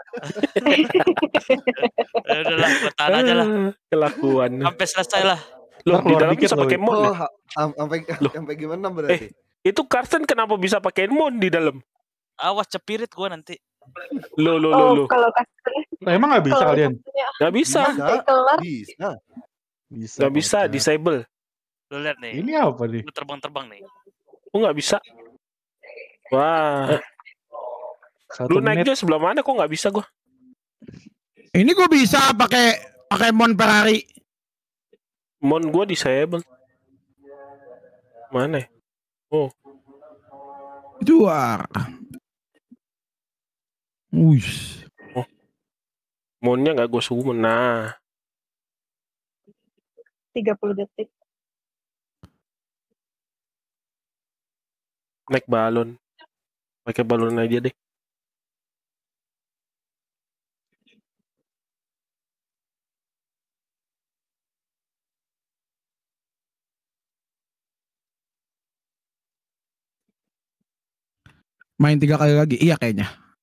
S10: Ya udahlah, gue tahan aja lah.
S1: Kelakuan.
S10: Sampai selesai lah.
S1: Loh,
S4: Ntar
S1: di
S4: keluar
S1: dalam
S4: dikit
S1: bisa
S4: loh,
S1: pakai
S4: Wi.
S1: mod.
S11: Oh,
S1: ya?
S11: ha- am- sampai sampai gimana berarti?
S1: Eh, itu Karsten kenapa bisa pakai mod di dalam?
S10: Awas cepirit gue nanti.
S1: Lo lo lo
S7: oh
S1: lo.
S7: kalau kasih
S4: Nah, emang nggak bisa
S7: kalau
S4: kalian?
S7: kasihnya
S1: Nggak bisa.
S7: sampai kelar.
S11: Bisa.
S4: Bisa.
S1: Nggak bisa
S4: Pak.
S1: disable.
S10: Lo lihat nih.
S4: Ini apa nih?
S10: Gue terbang-terbang nih.
S1: Oh nggak bisa. Wah.
S4: Satu
S1: Lu
S4: menit.
S1: naiknya sebelah mana kok nggak bisa gua?
S9: Ini gue bisa pakai pakai Mon Ferrari.
S1: Mon gua disable. Mana? ya? Oh,
S9: Juar. Wih.
S1: monnya nggak gua summon. Nah,
S7: tiga puluh detik.
S1: naik balon. Pakai balon aja deh.
S9: Main tiga kali lagi. Iya kayaknya.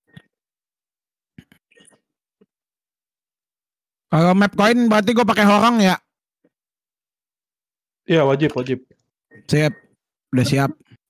S9: Kalau map coin berarti gue pakai horong ya.
S4: Iya, wajib, wajib.
S9: Siap. Udah siap.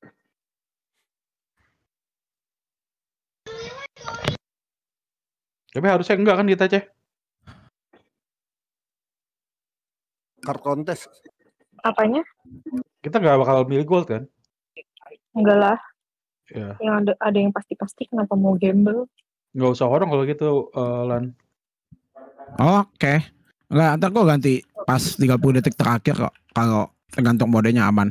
S4: Tapi harusnya enggak kan kita, Ceh?
S11: Card kontes.
S7: Apanya?
S4: Kita nggak bakal milih gold kan?
S7: Enggak lah.
S4: Ya.
S7: Yang ada ada yang pasti-pasti kenapa mau gamble?
S4: Nggak usah orang kalau gitu, uh, Lan.
S9: Oke. Enggak, ntar gue ganti pas tiga puluh detik terakhir kok. Kalau tergantung modenya aman.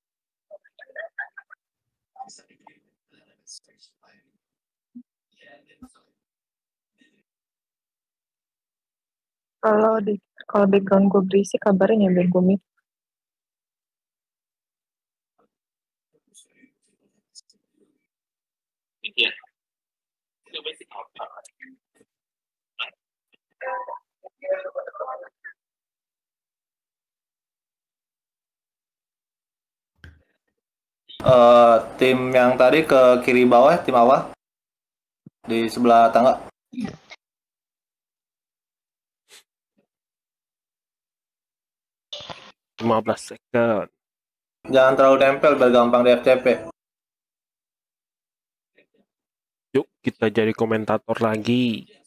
S7: Kalau di kalau background gue berisik, kabarin ya biar gue mute.
S3: Eh, tim yang tadi ke kiri bawah, tim awal di sebelah tangga.
S1: lima belas second.
S3: Jangan terlalu nempel biar gampang di F C P.
S1: Yuk kita jadi komentator lagi.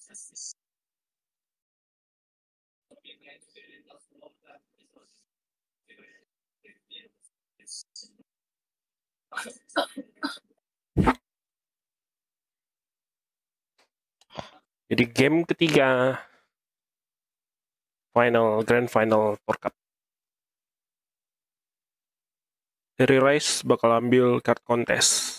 S1: Jadi game ketiga, final, grand final Tour Cup. Harry Rice bakal ambil card kontes.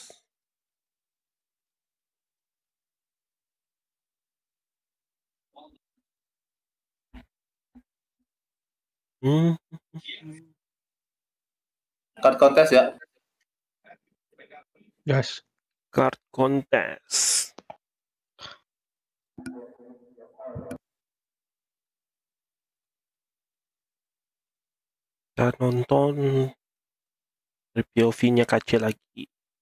S1: Hmm.
S3: Card kontes ya.
S4: Yes.
S1: Card kontes. Kita nonton P O V-nya K C lagi.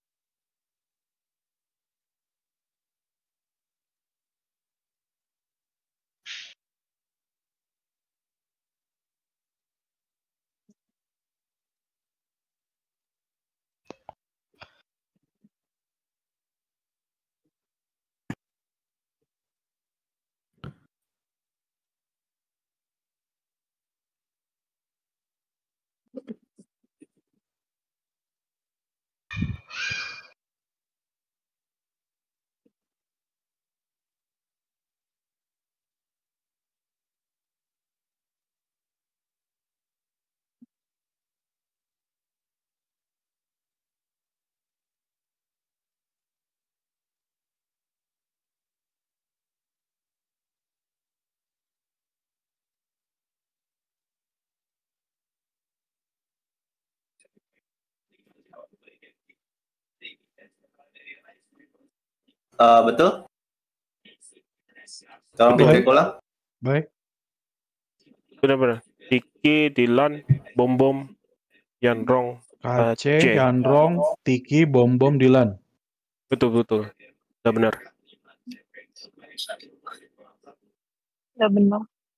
S3: Uh, betul? Tolong dicek ulang.
S4: Baik.
S1: Benar-benar. Tiki, Dilan, Bom Bom, Yanrong,
S4: K C, Yanrong, Tiki, Bom Bom, Dilan.
S1: Betul betul. Udah benar.
S7: Udah benar.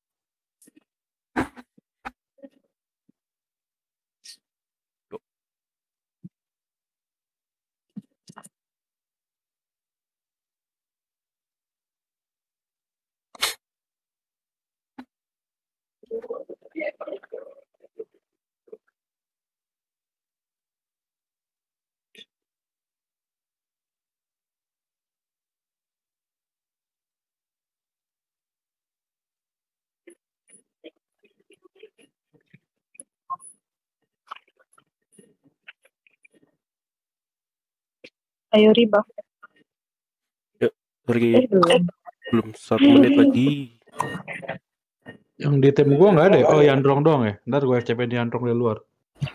S7: Ayo riba.
S1: Yuk, pergi.
S7: Eh, belum.
S1: Belum satu menit lagi.
S4: Yang di tim gua nggak ada ya? Oh, Yanrong doang ya? Ntar gue F C P di Yanrong di luar.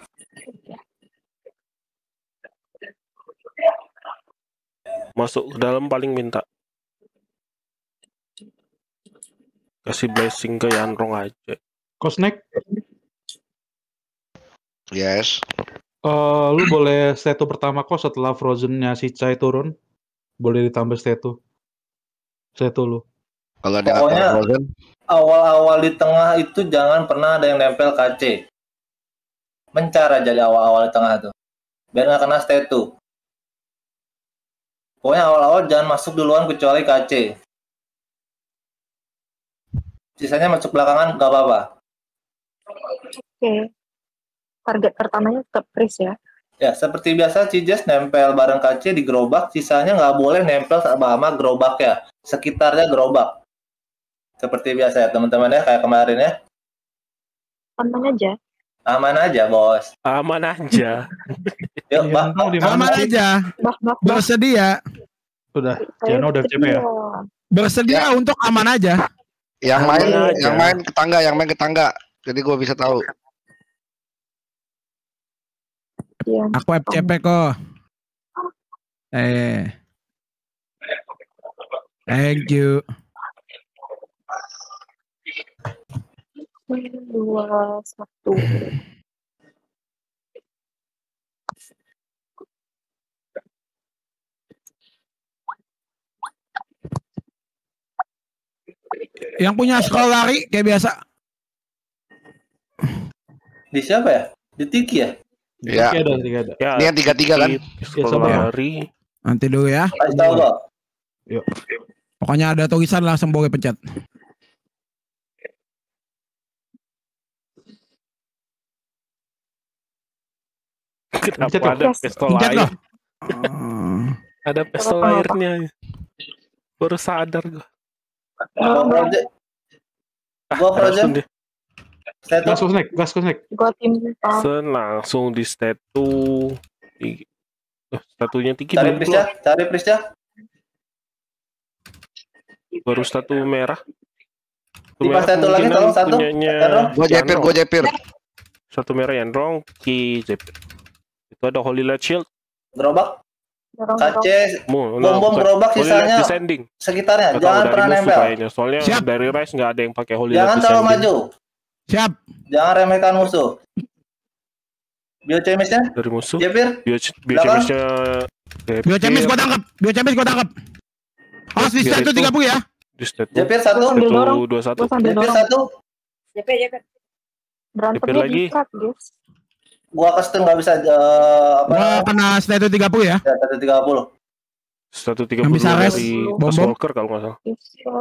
S1: Masuk ke dalam paling minta. Kasih blessing ke Yanrong aja.
S4: Kosnek?
S5: Yes.
S4: Uh, lu boleh statue pertama kok setelah Frozen-nya si Chai turun. Boleh ditambah statue. Statue lu.
S5: Kalau ada
S3: Pokoknya
S5: Frozen,
S3: awal-awal di tengah itu jangan pernah ada yang nempel K C. Mencar aja di awal-awal di tengah tuh. Biar nggak kena statue. Pokoknya awal-awal jangan masuk duluan kecuali K C. Sisanya masuk belakangan nggak apa-apa.
S7: Oke. target pertamanya tetap freeze ya.
S3: Ya, seperti biasa Cijes nempel bareng K C di gerobak, sisanya nggak boleh nempel sama gerobak ya. Sekitarnya gerobak. Seperti biasa ya teman-teman ya, kayak kemarin ya.
S7: Aman aja.
S3: Aman aja, Bos.
S1: Aman aja.
S3: Yuk, Bang.
S9: Aman aja.
S7: Bak, bak, bak.
S9: Bersedia.
S4: Sudah,
S7: Saya
S4: Jano udah C P ya.
S9: Bersedia untuk aman aja.
S5: Yang
S1: Aman
S5: main,
S1: aja.
S5: yang main ke tangga, yang main ke tangga. Jadi gue bisa tahu.
S7: Iya.
S9: Aku F C P kok. Eh. Thank you.
S7: Dua, satu.
S9: Yang punya scroll lari kayak biasa.
S3: Di siapa ya? Di Tiki ya?
S5: Ya.
S4: Tiga ada, tiga ada.
S1: Ya,
S5: Ini yang tiga-tiga kan?
S1: Sekolah lari.
S9: Nanti dulu ya.
S3: Kasih tahu kok.
S4: Yuk.
S9: Pokoknya ada tulisan langsung boleh pencet.
S1: Kenapa
S4: Pencet,
S1: ada
S4: Bos.
S1: pistol
S9: Pencet
S1: air?
S9: loh.
S1: Ada pistol
S7: Apa-apa.
S1: airnya. Baru sadar gue.
S3: Gua project. Gua
S1: Langsung
S3: project.
S1: di
S3: Satu.
S4: Gas snack, gas snack.
S7: Gua tim empat.
S1: sen langsung di statu. Tiga. Oh, statunya Tiki
S3: Cari
S1: belum
S3: Prisca,
S1: keluar.
S3: cari Prisca.
S1: Baru statu merah. Satu
S3: Di pas satu lagi
S1: kemungkinan
S3: tolong satu.
S1: punyanya
S3: Taruh.
S5: Gue jepir,
S1: Yanrong.
S5: gue jepir.
S1: Satu merah Yanrong, Ki Zephyr. Itu ada Holy Light Shield.
S3: Gerobak.
S7: Dorong,
S3: K C.
S1: Mu,
S3: Bom bom
S1: bukan.
S3: gerobak
S1: Holy Light
S3: sisanya
S1: Descending.
S3: sekitarnya.
S1: Nggak tahu
S3: Jangan
S1: dari
S3: pernah
S1: musuh
S3: nempel.
S1: kayaknya. Soalnya
S9: Siap.
S1: dari Rise nggak ada yang pakai Holy
S3: Jangan
S1: Light
S3: terlalu
S1: Descending.
S3: maju.
S9: Siap.
S3: Jangan remehkan musuh. Biochemisnya?
S1: Dari musuh.
S3: Jepir.
S1: Bio
S3: Belakang.
S1: Biochemisnya
S9: Biochemis gua tangkap. Biochemis gua tangkap. Awas di
S1: Biar
S9: statu
S1: itu.
S9: tiga puluh ya.
S1: di statu.
S3: Jepir satu.
S7: Sambil dorong.
S1: Statu dua satu.
S7: Gua sambil
S3: Jepir
S7: dorong.
S3: satu.
S15: J P, J P.
S7: Berantemnya
S1: Jepir lagi.
S7: di track, guys.
S3: Gua custom nggak bisa eh, apa?
S9: Gua kena statu tiga puluh ya.
S3: Ya, satu tiga puluh.
S1: Statu tiga
S9: Yang
S1: puluh
S9: bisa res,
S1: dari
S9: bom-bom.
S1: Ghost Walker kalau nggak salah.
S7: Bisa.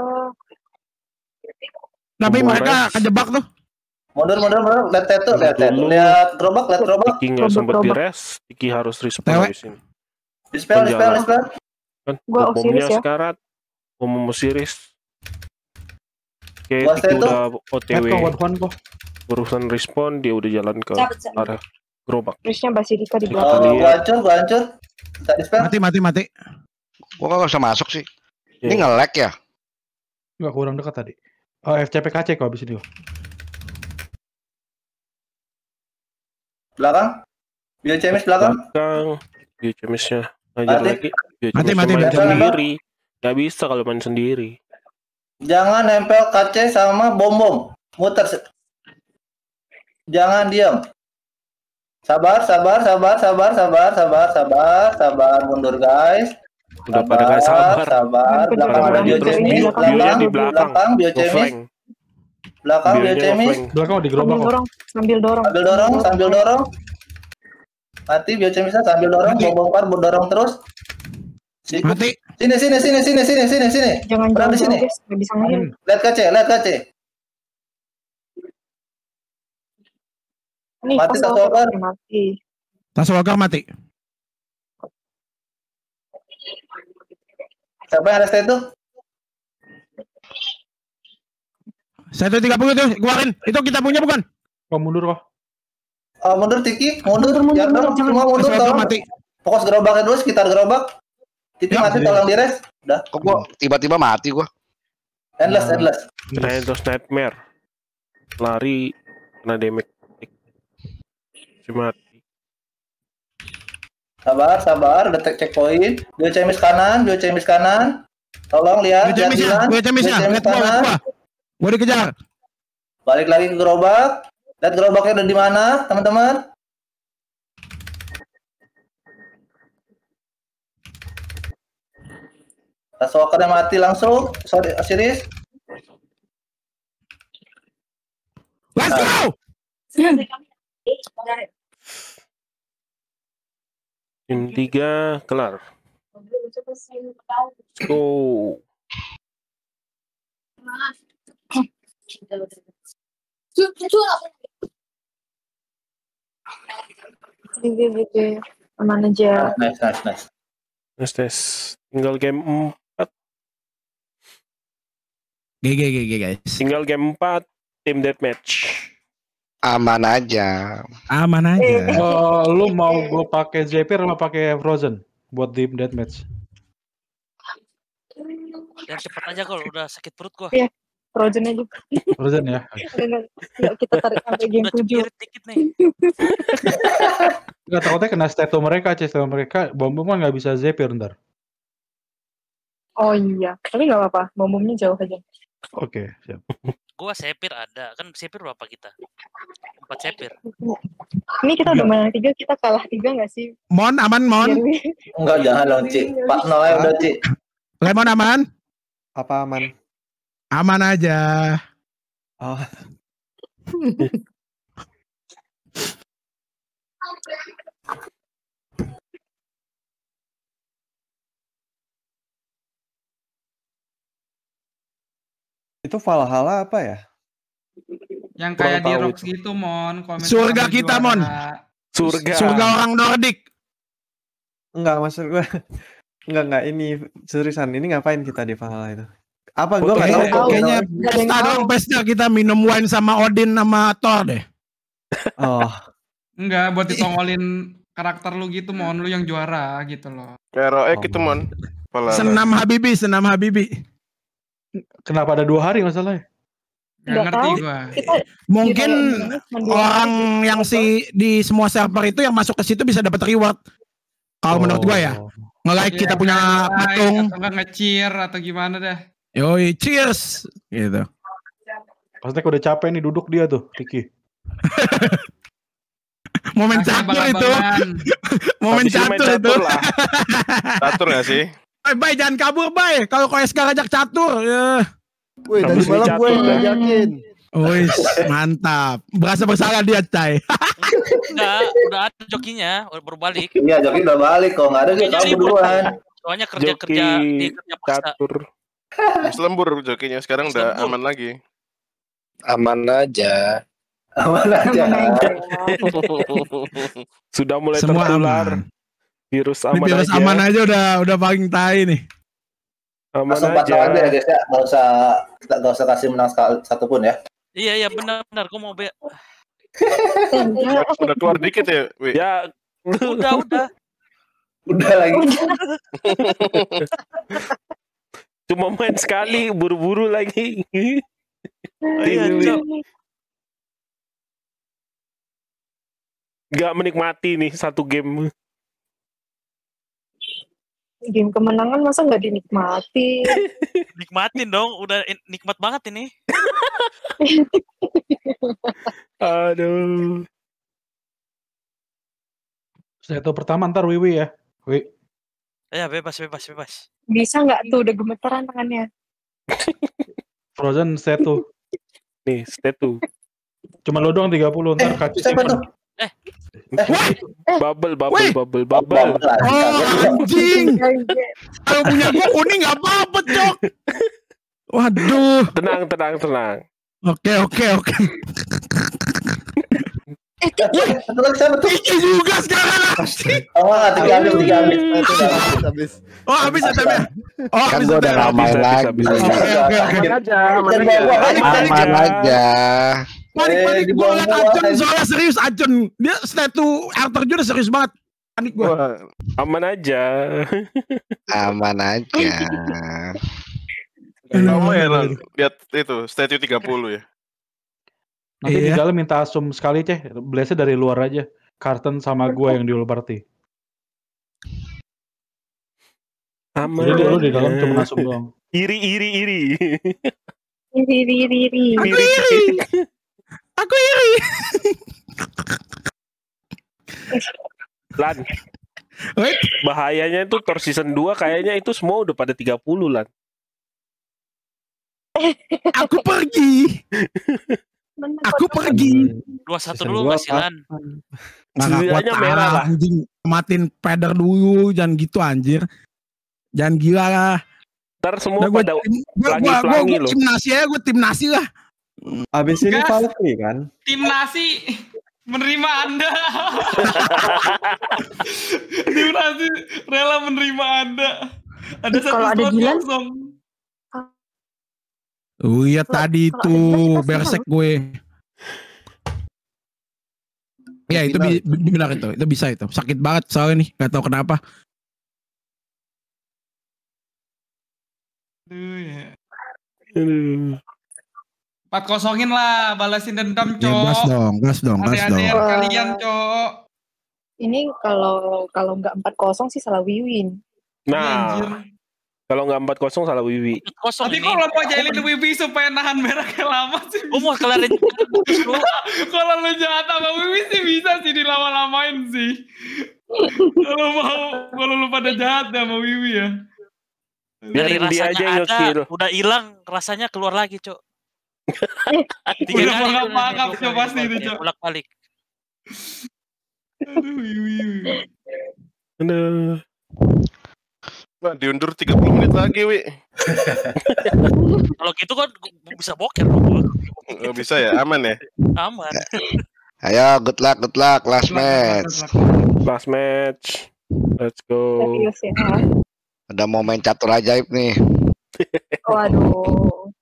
S9: Tapi
S1: Bom
S9: mereka
S1: res.
S9: kejebak tuh.
S3: Mundur, mundur, mundur. Lihat tattoo, lihat
S1: Dulu.
S3: tattoo. Lihat gerobak, lihat gerobak.
S1: Tiki nggak sempet
S7: Gerobak.
S1: di res. Tiki harus respawn
S9: Tewe.
S1: di sini.
S3: Dispel, dispel, dispel.
S1: Kan
S7: Gua
S1: bomnya
S7: Osiris ya.
S1: sekarat. Bom Osiris. Oke,
S3: Gua
S1: Tiki
S3: stay tuh.
S1: udah O T
S4: Eh,
S1: W.
S4: kok one kok.
S1: Urusan respawn dia udah jalan ke
S15: Cabut, cabut.
S1: arah gerobak.
S7: Terusnya Basilika di
S1: Kita
S7: belakang.
S3: Oh,
S1: lihat.
S3: gua hancur, gua hancur. Bisa dispel.
S9: Mati mati mati.
S5: Gue gak bisa masuk sih. Ini
S1: Iya.
S5: nge-lag ya?
S4: Enggak kurang dekat tadi. Oh, F C P K C kok habis ini. Loh.
S3: Belakang. Biochemis belakang.
S1: Belakang. Biochemisnya ngajar
S3: Mati.
S1: lagi.
S9: Mati,
S1: Biochemisnya
S9: mati,
S1: main
S9: mati.
S1: sendiri. Nggak bisa kalau main sendiri.
S3: Jangan nempel K C sama bom-bom. Muter. se- Jangan diam. Sabar, sabar, sabar, sabar, sabar, sabar, sabar, sabar. Mundur guys.
S1: Udah pada nggak sabar.
S3: Sabar.
S7: Pada
S3: Belakang ada
S1: maju terus
S3: biochemis.
S1: Bio-
S3: Belakang,
S1: Bionya di belakang.
S3: belakang biochemis.
S1: Ngeflank.
S3: Belakang
S1: Bionya
S3: biochemis.
S1: ngeflank.
S4: Belakang di gerobak
S7: Sambil
S4: kok.
S7: dorong, sambil dorong.
S3: Sambil dorong, sambil dorong. Mati biochemisnya sambil dorong,
S9: Mati.
S3: bom bongkar dorong terus. Si-
S9: Mati.
S3: Sini, sini, sini, sini, sini, sini, sini.
S7: Jangan
S3: Berada
S7: jauh
S3: di sini.
S7: guys, nggak bisa ngehil.
S3: Lihat K C, lihat K C.
S7: Nih,
S3: Mati
S7: pas
S3: satu
S7: awal
S3: orang.
S7: mati.
S9: Tas Walker mati.
S3: Siapa yang ada stay itu?
S9: Statu tiga puluh itu keluarin. Itu kita punya bukan?
S4: Kok mundur kok?
S3: Oh, mundur Tiki, mundur,
S7: Mundur, mundur,
S3: ya dong,
S7: mundur,
S3: semua mundur,
S9: Tas Walker
S3: tolong.
S9: mati.
S3: Fokus gerobaknya dulu, sekitar gerobak. Tiki
S9: Ya,
S3: mati,
S4: iya.
S3: tolong dires. Udah,
S5: Kok gue tiba-tiba mati gue?
S3: endless, endless.
S1: Kirain terus Nightmare. Lari kena damage. Cuma
S3: Sabar, sabar, detek checkpoint. Biochemis kanan, biochemis kanan. Tolong lihat, lihat
S9: Biochemis ya.
S3: jalan.
S9: Biochemis ya. Lihat gua, lihat gua. Gua dikejar.
S3: Balik lagi ke gerobak. Lihat gerobaknya udah di mana, teman-teman. Tas walker yang mati langsung. Sorry, Osiris.
S9: Let's go.
S1: tim tiga kelar. Let's go.
S7: Gitu gitu. Aman aja.
S3: Nice, nice, nice.
S1: Nice, nice. Tinggal game empat.
S9: G G G G guys.
S1: Tinggal game empat. Team deathmatch.
S5: Aman aja.
S9: Aman aja.
S4: Oh, lu mau gue pakai Zephyr sama pakai Frozen buat team deathmatch?
S10: Yang cepat aja kalau udah sakit perut gua.
S7: Iya, Frozen aja.
S4: Frozen ya.
S7: Yuk kita tarik sampai game
S10: Udah
S7: tujuh.
S10: cepirit dikit nih.
S4: Gak takutnya kena statue mereka, statue mereka bom-bom kan nggak bisa Zephyr ntar.
S7: Oh iya, tapi nggak apa-apa. Bom-bomnya jauh aja.
S4: Oke, siap.
S10: Gua Zephyr ada. Kan Zephyr berapa kita? Empat Zephyr.
S7: Ini kita udah menang tiga, kita kalah tiga nggak sih?
S9: Mon aman Mon.
S3: Enggak, jangan dong, Ci. Pak Noe udah, Ci.
S9: Lemon aman?
S13: Apa aman?
S9: Aman aja.
S13: Oh. Itu Valhalla apa ya?
S12: Yang
S1: Kurang
S12: kayak di
S1: tahu
S12: Rocks gitu, Mon. Kalau
S9: Surga
S12: misalkan
S9: kita,
S12: juara-
S9: Mon.
S1: Surga.
S9: Surga orang Nordik.
S13: Enggak, maksud gue. Enggak, enggak. Ini seriusan. Ini ngapain kita di Valhalla itu? Apa gue nggak tahu.
S9: Kayaknya, kayaknya pesta dong, pesta kita minum wine sama Odin sama Thor deh.
S13: Oh.
S12: Enggak, buat ditongolin karakter lu gitu, Mon. Lu yang juara gitu loh.
S17: Kayak Roek itu, Mon. Valhalla.
S9: Senam Habibi, senam Habibi.
S4: Kenapa ada dua hari masalahnya?
S12: Nggak
S7: Nggak
S12: ngerti
S7: tahu.
S12: gua.
S7: Kita
S9: Mungkin
S7: cuma dua
S9: orang
S7: hari.
S9: yang si di semua server itu yang masuk ke situ bisa dapat reward. Kalau menurut gua ya, nge-like
S12: Iya,
S9: kita punya
S12: kayak
S9: patung.
S12: like atau enggak nge-cheer atau gimana dah.
S9: Yoi, cheers gitu.
S4: Pasti udah capek nih duduk dia tuh, Ricky.
S9: Momen
S12: Kasih
S9: catur itu.
S12: abang-abangan.
S9: Momen
S1: Habis itu main
S9: catur itu.
S1: catur lah.
S17: Catur nggak sih?
S9: Eh, Bay, jangan kabur, Bay. Kalau kau S K ngajak catur, ya.
S11: Wih, tadi
S1: Habis ini
S11: malam gue
S1: catur,
S11: yang
S1: kan?
S11: ngajakin.
S9: Wih, mantap. Berasa bersalah dia, Cai.
S10: Enggak, udah ada jokinya, udah baru balik.
S3: Iya, Joki udah balik. Kalau nggak ada, dia kabur duluan.
S10: Soalnya kerja-kerja di kerja paksa.
S1: Catur.
S17: Habis lembur jokinya. Sekarang udah aman lagi.
S5: Aman aja.
S3: Aman aja.
S1: Sudah mulai
S9: Semua
S1: tertular.
S9: aman.
S1: Virus
S9: Ini
S1: aman
S9: virus
S1: aja.
S9: aman aja udah udah paling tai nih.
S1: Aman
S3: Langsung pantau
S1: aja.
S3: aja ya, guys ya. Nggak usah, nggak usah kasih menang sekali satu pun ya.
S10: Iya, iya benar-benar. Gua mau be.
S17: Udah, udah keluar dikit ya, Wi?
S1: Ya,
S10: Udah, udah.
S3: Udah lagi.
S1: cuma main sekali, buru-buru lagi.
S10: Iya, Cok.
S1: Gak menikmati nih satu game.
S7: Game kemenangan masa nggak dinikmati?
S10: Nikmatin dong, udah in- nikmat banget ini.
S1: Aduh.
S4: Satu pertama ntar Wiwi ya. Wi.
S10: Ya bebas, bebas, bebas.
S7: Bisa nggak tuh udah gemeteran tangannya?
S4: Frozen satu.
S1: Nih, stay tuh.
S4: Cuma lo doang tiga puluh ntar kacis
S3: Siapa tuh?
S10: Eh,
S1: Bubble, bubble, bubble, bubble.
S9: Oh, anjing. Kalau punya gua kuning nggak apa-apa, Cok. Waduh.
S1: Tenang, tenang, tenang.
S9: Oke, oke, oke.
S3: Satu lagi siapa tuh?
S9: Iki juga sekarang.
S3: Oh, nggak, tiga habis, tiga habis.
S11: Habis.
S9: Oh, habis atapnya. Oh,
S5: Kan
S9: habis
S5: gua udah
S9: atapnya.
S5: ramai
S1: Bisa,
S5: lagi.
S1: bisa, bisa.
S9: Oke, oke, oke.
S17: Aman aja, aman
S3: Dan
S17: aja.
S3: bawa
S9: Panik, panik.
S5: Aman aja.
S9: Panik,
S3: Eh,
S9: panik.
S3: di
S9: Gua
S3: bawah
S9: liat
S3: gua,
S9: Acun,
S3: eh.
S9: soalnya serius Acun. Dia statue air terjun udah serius banget. Panik gua.
S17: Wah,
S1: Aman aja.
S5: Aman aja.
S17: kamu ya, Lan. Lihat itu, statue tiga puluh ya.
S4: Nanti di
S9: Iya.
S4: dalam minta asum sekali ceh. Blast dari luar aja. Carton sama gua yang di all party.
S1: Aman.
S4: Jadi lu di
S1: aja.
S4: dalam cuma asum doang.
S1: Iri, iri, iri.
S7: Iri, iri, iri, iri.
S9: Aku iri. Aku iri.
S1: Lan,
S9: Wait.
S1: bahayanya itu Thor season dua kayaknya itu semua udah pada tiga puluh, Lan.
S9: Aku pergi. Aku pergi.
S10: dua satu
S13: Season
S10: dulu
S13: dua
S10: nggak sih, Lan?
S9: Nah, gak kuat
S1: Setidaknya merah lah.
S9: anjing. Matiin pader dulu. Jangan gitu anjir. Jangan gila lah.
S1: Ntar semua
S9: Nah, gua,
S1: pada
S9: tim, gua, gua, gua,
S1: pelangi-pelangi
S9: gua
S1: loh.
S9: tim nasi ya. Gue tim nasi lah.
S13: Abis ini
S12: Gas.
S13: Valkyrie kan?
S12: Tim nasi. menerima Anda. Durasi rela menerima Anda. Ada satu
S7: Kalau ada
S12: slot
S7: Dilan,
S12: kosong.
S9: Oh iya tadi
S7: kalau
S9: itu
S7: ada Dilan kita
S9: bersek
S7: senang.
S9: gue. Ya itu bi- bi- benar itu, itu bisa itu. Sakit banget soalnya nih, gak tahu kenapa.
S12: Aduh ya.
S1: Aduh.
S12: Empat kosongin lah, balasin dendam,
S9: Ya gas
S12: Cok.
S9: dong, gas dong, gas dong.
S12: Hati-hatian kalian, Cok.
S7: Ini kalau kalau nggak empat kosong sih salah Wiwin.
S1: Nah,
S12: Anjir.
S1: kalau nggak empat kosong salah Wiwi.
S10: Kosong
S12: Tapi
S10: ini.
S12: kok lo mau jahilin Wiwi supaya nahan mereknya lama sih?
S10: Gue mau kelarin dulu.
S12: Kalau lo jahat sama Wiwi sih bisa sih dilama-lamain sih. Kalau mau, kalau lo pada jahat sama Wiwi ya.
S10: Dari
S1: Biarin dia
S10: rasanya
S1: aja yang
S10: ada,
S1: nge-kill.
S10: udah hilang, rasanya keluar lagi, Cok.
S12: Udah mangap-mangap, Cok, pasti itu, Cok.
S10: Bolak balik.
S12: Aduh, Wiwi.
S1: Aduh.
S17: Wah, diundur tiga puluh menit lagi, Wi.
S10: Kalau gitu kan gua bisa boker dong.
S17: Nggak bisa ya, aman ya?
S10: Aman.
S5: Ayo, good luck, good luck, last match.
S1: Last match. Let's go.
S7: Serius ya.
S5: Ada mau main catur ajaib nih.
S7: Waduh.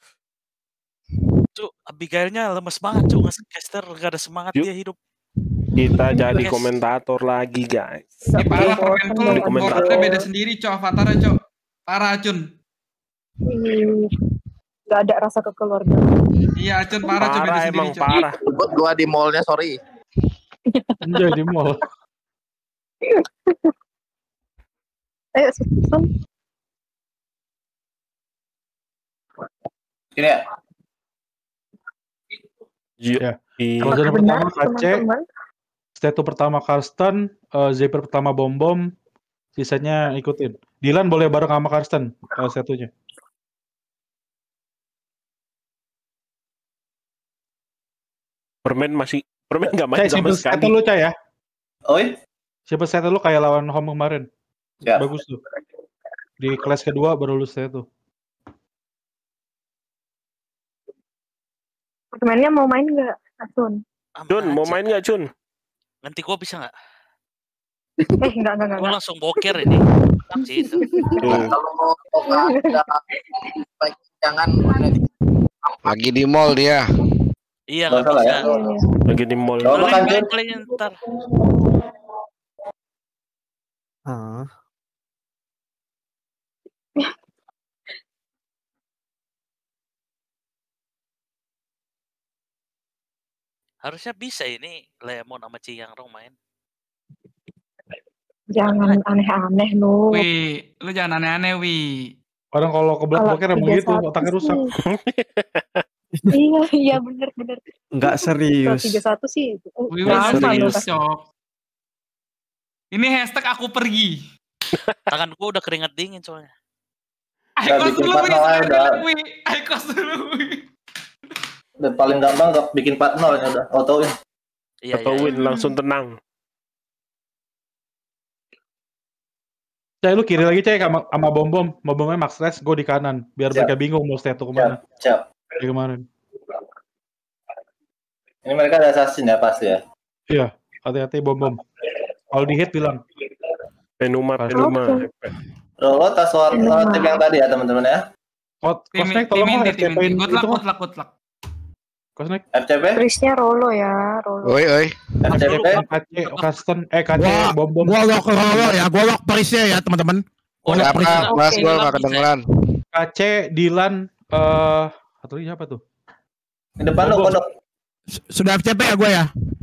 S10: Cuk, Abigailnya lemes banget, Cuk. Nge-caster gak ada semangat
S1: Yuk.
S10: dia hidup.
S1: Kita jadi
S10: Guys.
S1: komentator lagi, guys.
S12: Ini parah, Permental.
S1: Jadi komentator.
S12: Avatarnya beda sendiri, Cok. Avatarnya, Cok. Parah, Acun.
S7: Ih, nggak ada rasa kekeluargaan.
S12: Iya, Acun parah, Cok. Beda
S1: Parah
S12: sendiri,
S1: emang
S12: Cok.
S1: parah.
S5: Jemput gua di mallnya, sorry.
S4: Anjay di mall.
S7: Ayo, Susan.
S3: Ini ya.
S1: Ya.
S4: Kalau zona
S7: Benar,
S4: pertama K C,
S7: teman-teman.
S4: State pertama Karsten, uh, Zephyr pertama Bom Bom, sisanya ikutin. Dilan boleh bareng sama Karsten, uh, satunya.
S1: Permen masih permen nggak main
S4: Cai,
S1: sama
S4: simple state
S1: sekali.
S4: lu Cai ya.
S3: Oi,
S4: Simple state lu kayak lawan home kemarin.
S3: ya.
S4: Bagus tuh. Di kelas kedua baru lu state tuh.
S7: Temennya mau main nggak, Asun?
S1: Cun, mau main nggak Cun?
S10: Nanti gua bisa nggak?
S7: Eh, nggak, nggak, nggak.
S10: Gua langsung boker ini. Sih itu.
S5: Kalau mau jangan lagi di mall dia.
S10: Iya,
S3: Nggak
S10: nggak
S3: salah
S10: bisa.
S3: ya.
S7: Iya, iya.
S1: Lagi di mall.
S3: Coba
S10: Kalian
S3: kan,
S10: main,
S3: Cun.
S10: kalian ntar.
S13: Ah.
S10: Harusnya bisa ini Lemon sama Ciyang Rong main.
S7: Jangan aneh-aneh lu.
S12: Wi, lu jangan aneh-aneh, Wi.
S4: Orang kalau kebelat
S7: Kalau
S4: boker emang
S7: tiga
S4: gitu,
S7: satu
S4: otaknya
S7: sih.
S4: rusak.
S7: Iya, iya bener bener.
S13: Nggak
S7: Kalau
S13: serius.
S7: tiga satu sih. uh,
S12: Wiwi nggak
S7: lama lu
S12: serius,
S7: pasti.
S12: Cok. Ini hashtag aku pergi.
S10: Tangan gua udah keringat dingin soalnya.
S3: Udah
S12: Aikos
S3: bikin
S12: dulu, Wi.
S3: partner aja udah.
S12: Wi. Aikos dulu, Wi.
S3: Dan paling gampang gak bikin empat nol ya udah. Autoin.
S10: Iya,
S1: Atau
S10: iya.
S1: win langsung tenang.
S4: Cai lu kiri lagi Cai sama, sama Bom Bom. Bom Bomnya Max Rest, gue di kanan. Biar
S3: Siap.
S4: mereka bingung mau state tuh kemana.
S3: Siap.
S4: Kayak kemarin.
S3: Ini mereka ada assassin ya pasti ya.
S4: Iya, hati-hati Bom Bom. Kalau di hit bilang.
S1: Penuma,
S4: Oke.
S1: Penuma.
S3: Rolo tas war uh, tim yang tadi ya teman-teman ya.
S4: Kos
S12: Tim
S4: Kosnek
S12: tim
S4: tolong
S12: inti,
S4: F C
S12: tim
S4: P-in
S12: inti. Good
S4: itu
S12: luck,
S4: kok.
S12: good luck, good luck.
S4: Kosnek.
S3: F C P,
S7: Prisnya Rolo ya, Rolo.
S5: Oi, oi.
S3: F C P.
S4: K C, Karsten, eh K C,
S9: Gua,
S4: Bom Bom.
S9: gua lock Rolo ya, gua lock Parisnya ya teman-teman. Gua lock
S5: Siapa?
S9: Parisnya.
S5: Mas
S7: Oke.
S5: gua nggak kedengeran.
S4: K C, Dilan, eh, satu lagi siapa tuh?
S3: Di depan lo
S4: Bom Bom.
S3: kodok.
S9: S- Sudah F C P ya gua ya.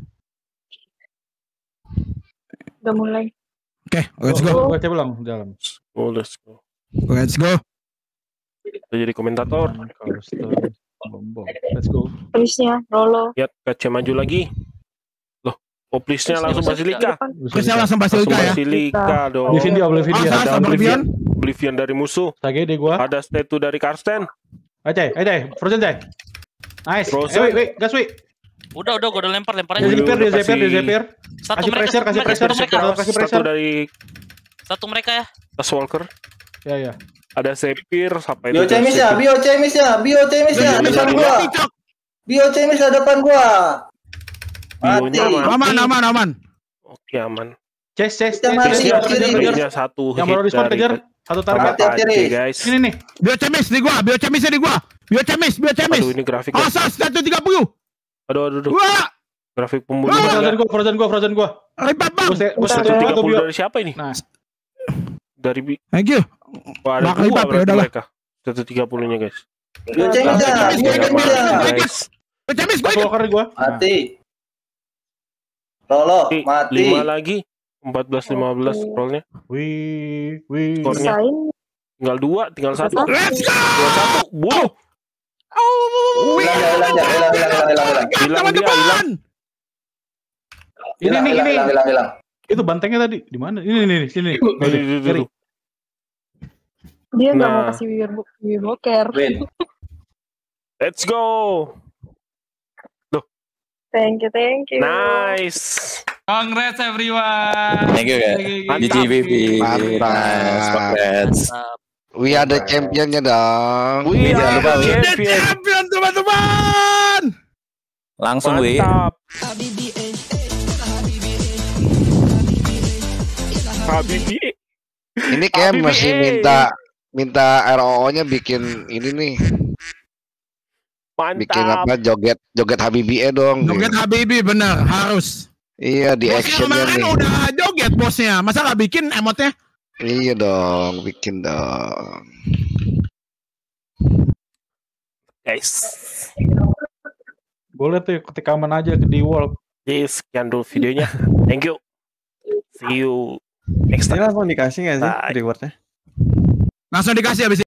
S7: Udah mulai.
S9: Oke, let's go.
S4: Gue cek ulang dalam.
S1: Oh, let's go.
S9: Let's go.
S1: Kita jadi komentator.
S4: Karsten, Bom Bom. Let's go.
S7: Prisnya Rolo.
S1: Lihat K C maju lagi. Loh, Oplisnya langsung Basilika.
S9: Prisnya langsung Basilika ya.
S1: Basilika dong.
S4: Oblivion dia, Oblivion dia.
S9: Masa
S1: Ada
S9: sama
S1: Oblivion.
S9: Oblivion?
S1: Oblivion dari musuh.
S4: Sage deh gua.
S1: Ada statue dari Karsten.
S4: Ayo Cai, ayo Cai. Frozen Cai. Nice.
S1: Frozen.
S4: Eh, wait, wait, gas wait.
S10: Udah, udah, gua udah lempar, lempar aja.
S4: Dia
S1: Udah,
S4: zipper,
S1: udah
S4: dia zipper, dia
S1: kasih-
S4: zipper.
S10: Satu
S4: Kasih
S10: mereka,
S4: pressure,
S10: satu
S4: kasih
S10: mereka,
S4: pressure,
S10: satu mereka.
S4: kasih
S1: Satu
S4: pressure.
S1: dari
S10: Satu mereka ya.
S1: Tas Walker.
S4: Ya, ya.
S1: Ada Zephyr sampai
S3: Bio cemis ya, bio cemis ya, bio cemis ya,
S1: Bio
S3: depan
S1: cemis.
S3: gua. Bio cemis ya depan gua.
S1: Bionya
S3: Mati.
S1: mati.
S9: Aman, aman, aman.
S1: Oke, aman.
S4: Ces, ces,
S3: Kita
S4: ces,
S3: mati,
S4: kejar,
S3: kiri.
S4: kejar, kejar.
S1: Base-nya satu
S4: Yang
S1: hit
S4: baru respon
S1: dari
S4: kejar. Satu target.
S3: Mati, kiri.
S1: Oke, guys.
S4: Ini nih.
S9: Biochemis di gua, biochemisnya di gua. Biochemis, biochemis.
S1: Aduh, ini grafiknya.
S9: Asas seratus tiga puluh.
S1: Aduh, aduh, aduh.
S9: Wah,
S1: Grafik pembunuh.
S4: Frozen gua, frozen gua, frozen gua.
S9: ribat bang.
S4: Gua se- gua
S1: seratus tiga puluh dari siapa ini?
S4: Nah,
S1: Dari Bi.
S9: Thank you.
S1: Wah, ada
S9: Bak
S1: dua
S9: ribat,
S1: berarti
S9: ya udahlah.
S1: mereka. seratus tiga puluh-nya, guys.
S3: Biochemis dah,
S9: Biochemis,
S3: biochemis dah.
S1: Guys.
S9: Biochemis gua.
S4: satu loker gua.
S3: Mati. Rolo,
S1: Mati.
S3: mati.
S1: lima lagi. empat belas lima belas rollnya.
S4: Wih, wih.
S1: Skornya.
S7: Sain.
S1: Tinggal dua, tinggal satu.
S9: Let's go.
S1: Tinggal satu. Bunuh.
S3: Hilang, hilang, hilang, hilang, hilang, hilang, hilang, hilang.
S1: Hilang dia, hilang.
S4: Ini
S3: Hilang,
S4: nih,
S3: hilang,
S4: ini.
S3: hilang, hilang, hilang.
S4: Itu bantengnya tadi di mana? Ini nih, nih, sini.
S1: Tuh, tuh, tuh,
S4: Kiri.
S1: tuh.
S7: Dia nggak mau
S1: Nah.
S7: kasih bibir, bo- bibir boker.
S3: Win.
S1: Let's go.
S7: Thank you, thank you.
S1: Nice.
S12: Congrats everyone.
S6: Thank you guys. G G B B.
S5: Mantap.
S6: Nice, congrats.
S5: We are the championnya dong.
S1: We
S6: Jangan
S1: are
S6: lupa,
S1: the
S6: Wi.
S1: champion.
S9: Champion teman-teman.
S6: Langsung Wi.
S1: Mantap. Habibi.
S5: Ini Cam
S1: Habibi.
S5: masih minta minta R O O-nya bikin ini nih. Bikin
S1: Mantap.
S5: apa joget joget Habibie dong.
S9: Joget Habibi bener, harus.
S5: Iya di
S9: Bosnya
S5: actionnya
S9: kemarin
S5: nih.
S9: udah joget bosnya. Masa nggak bikin emotnya?
S5: Iya dong, bikin dong.
S1: Guys.
S4: Boleh tuh ketik aman aja ke di wall.
S1: Jadi sekian dulu videonya. Thank you. See you next
S13: Ini
S1: time.
S13: langsung dikasih nggak sih
S1: Bye.
S13: rewardnya?
S9: Langsung dikasih habis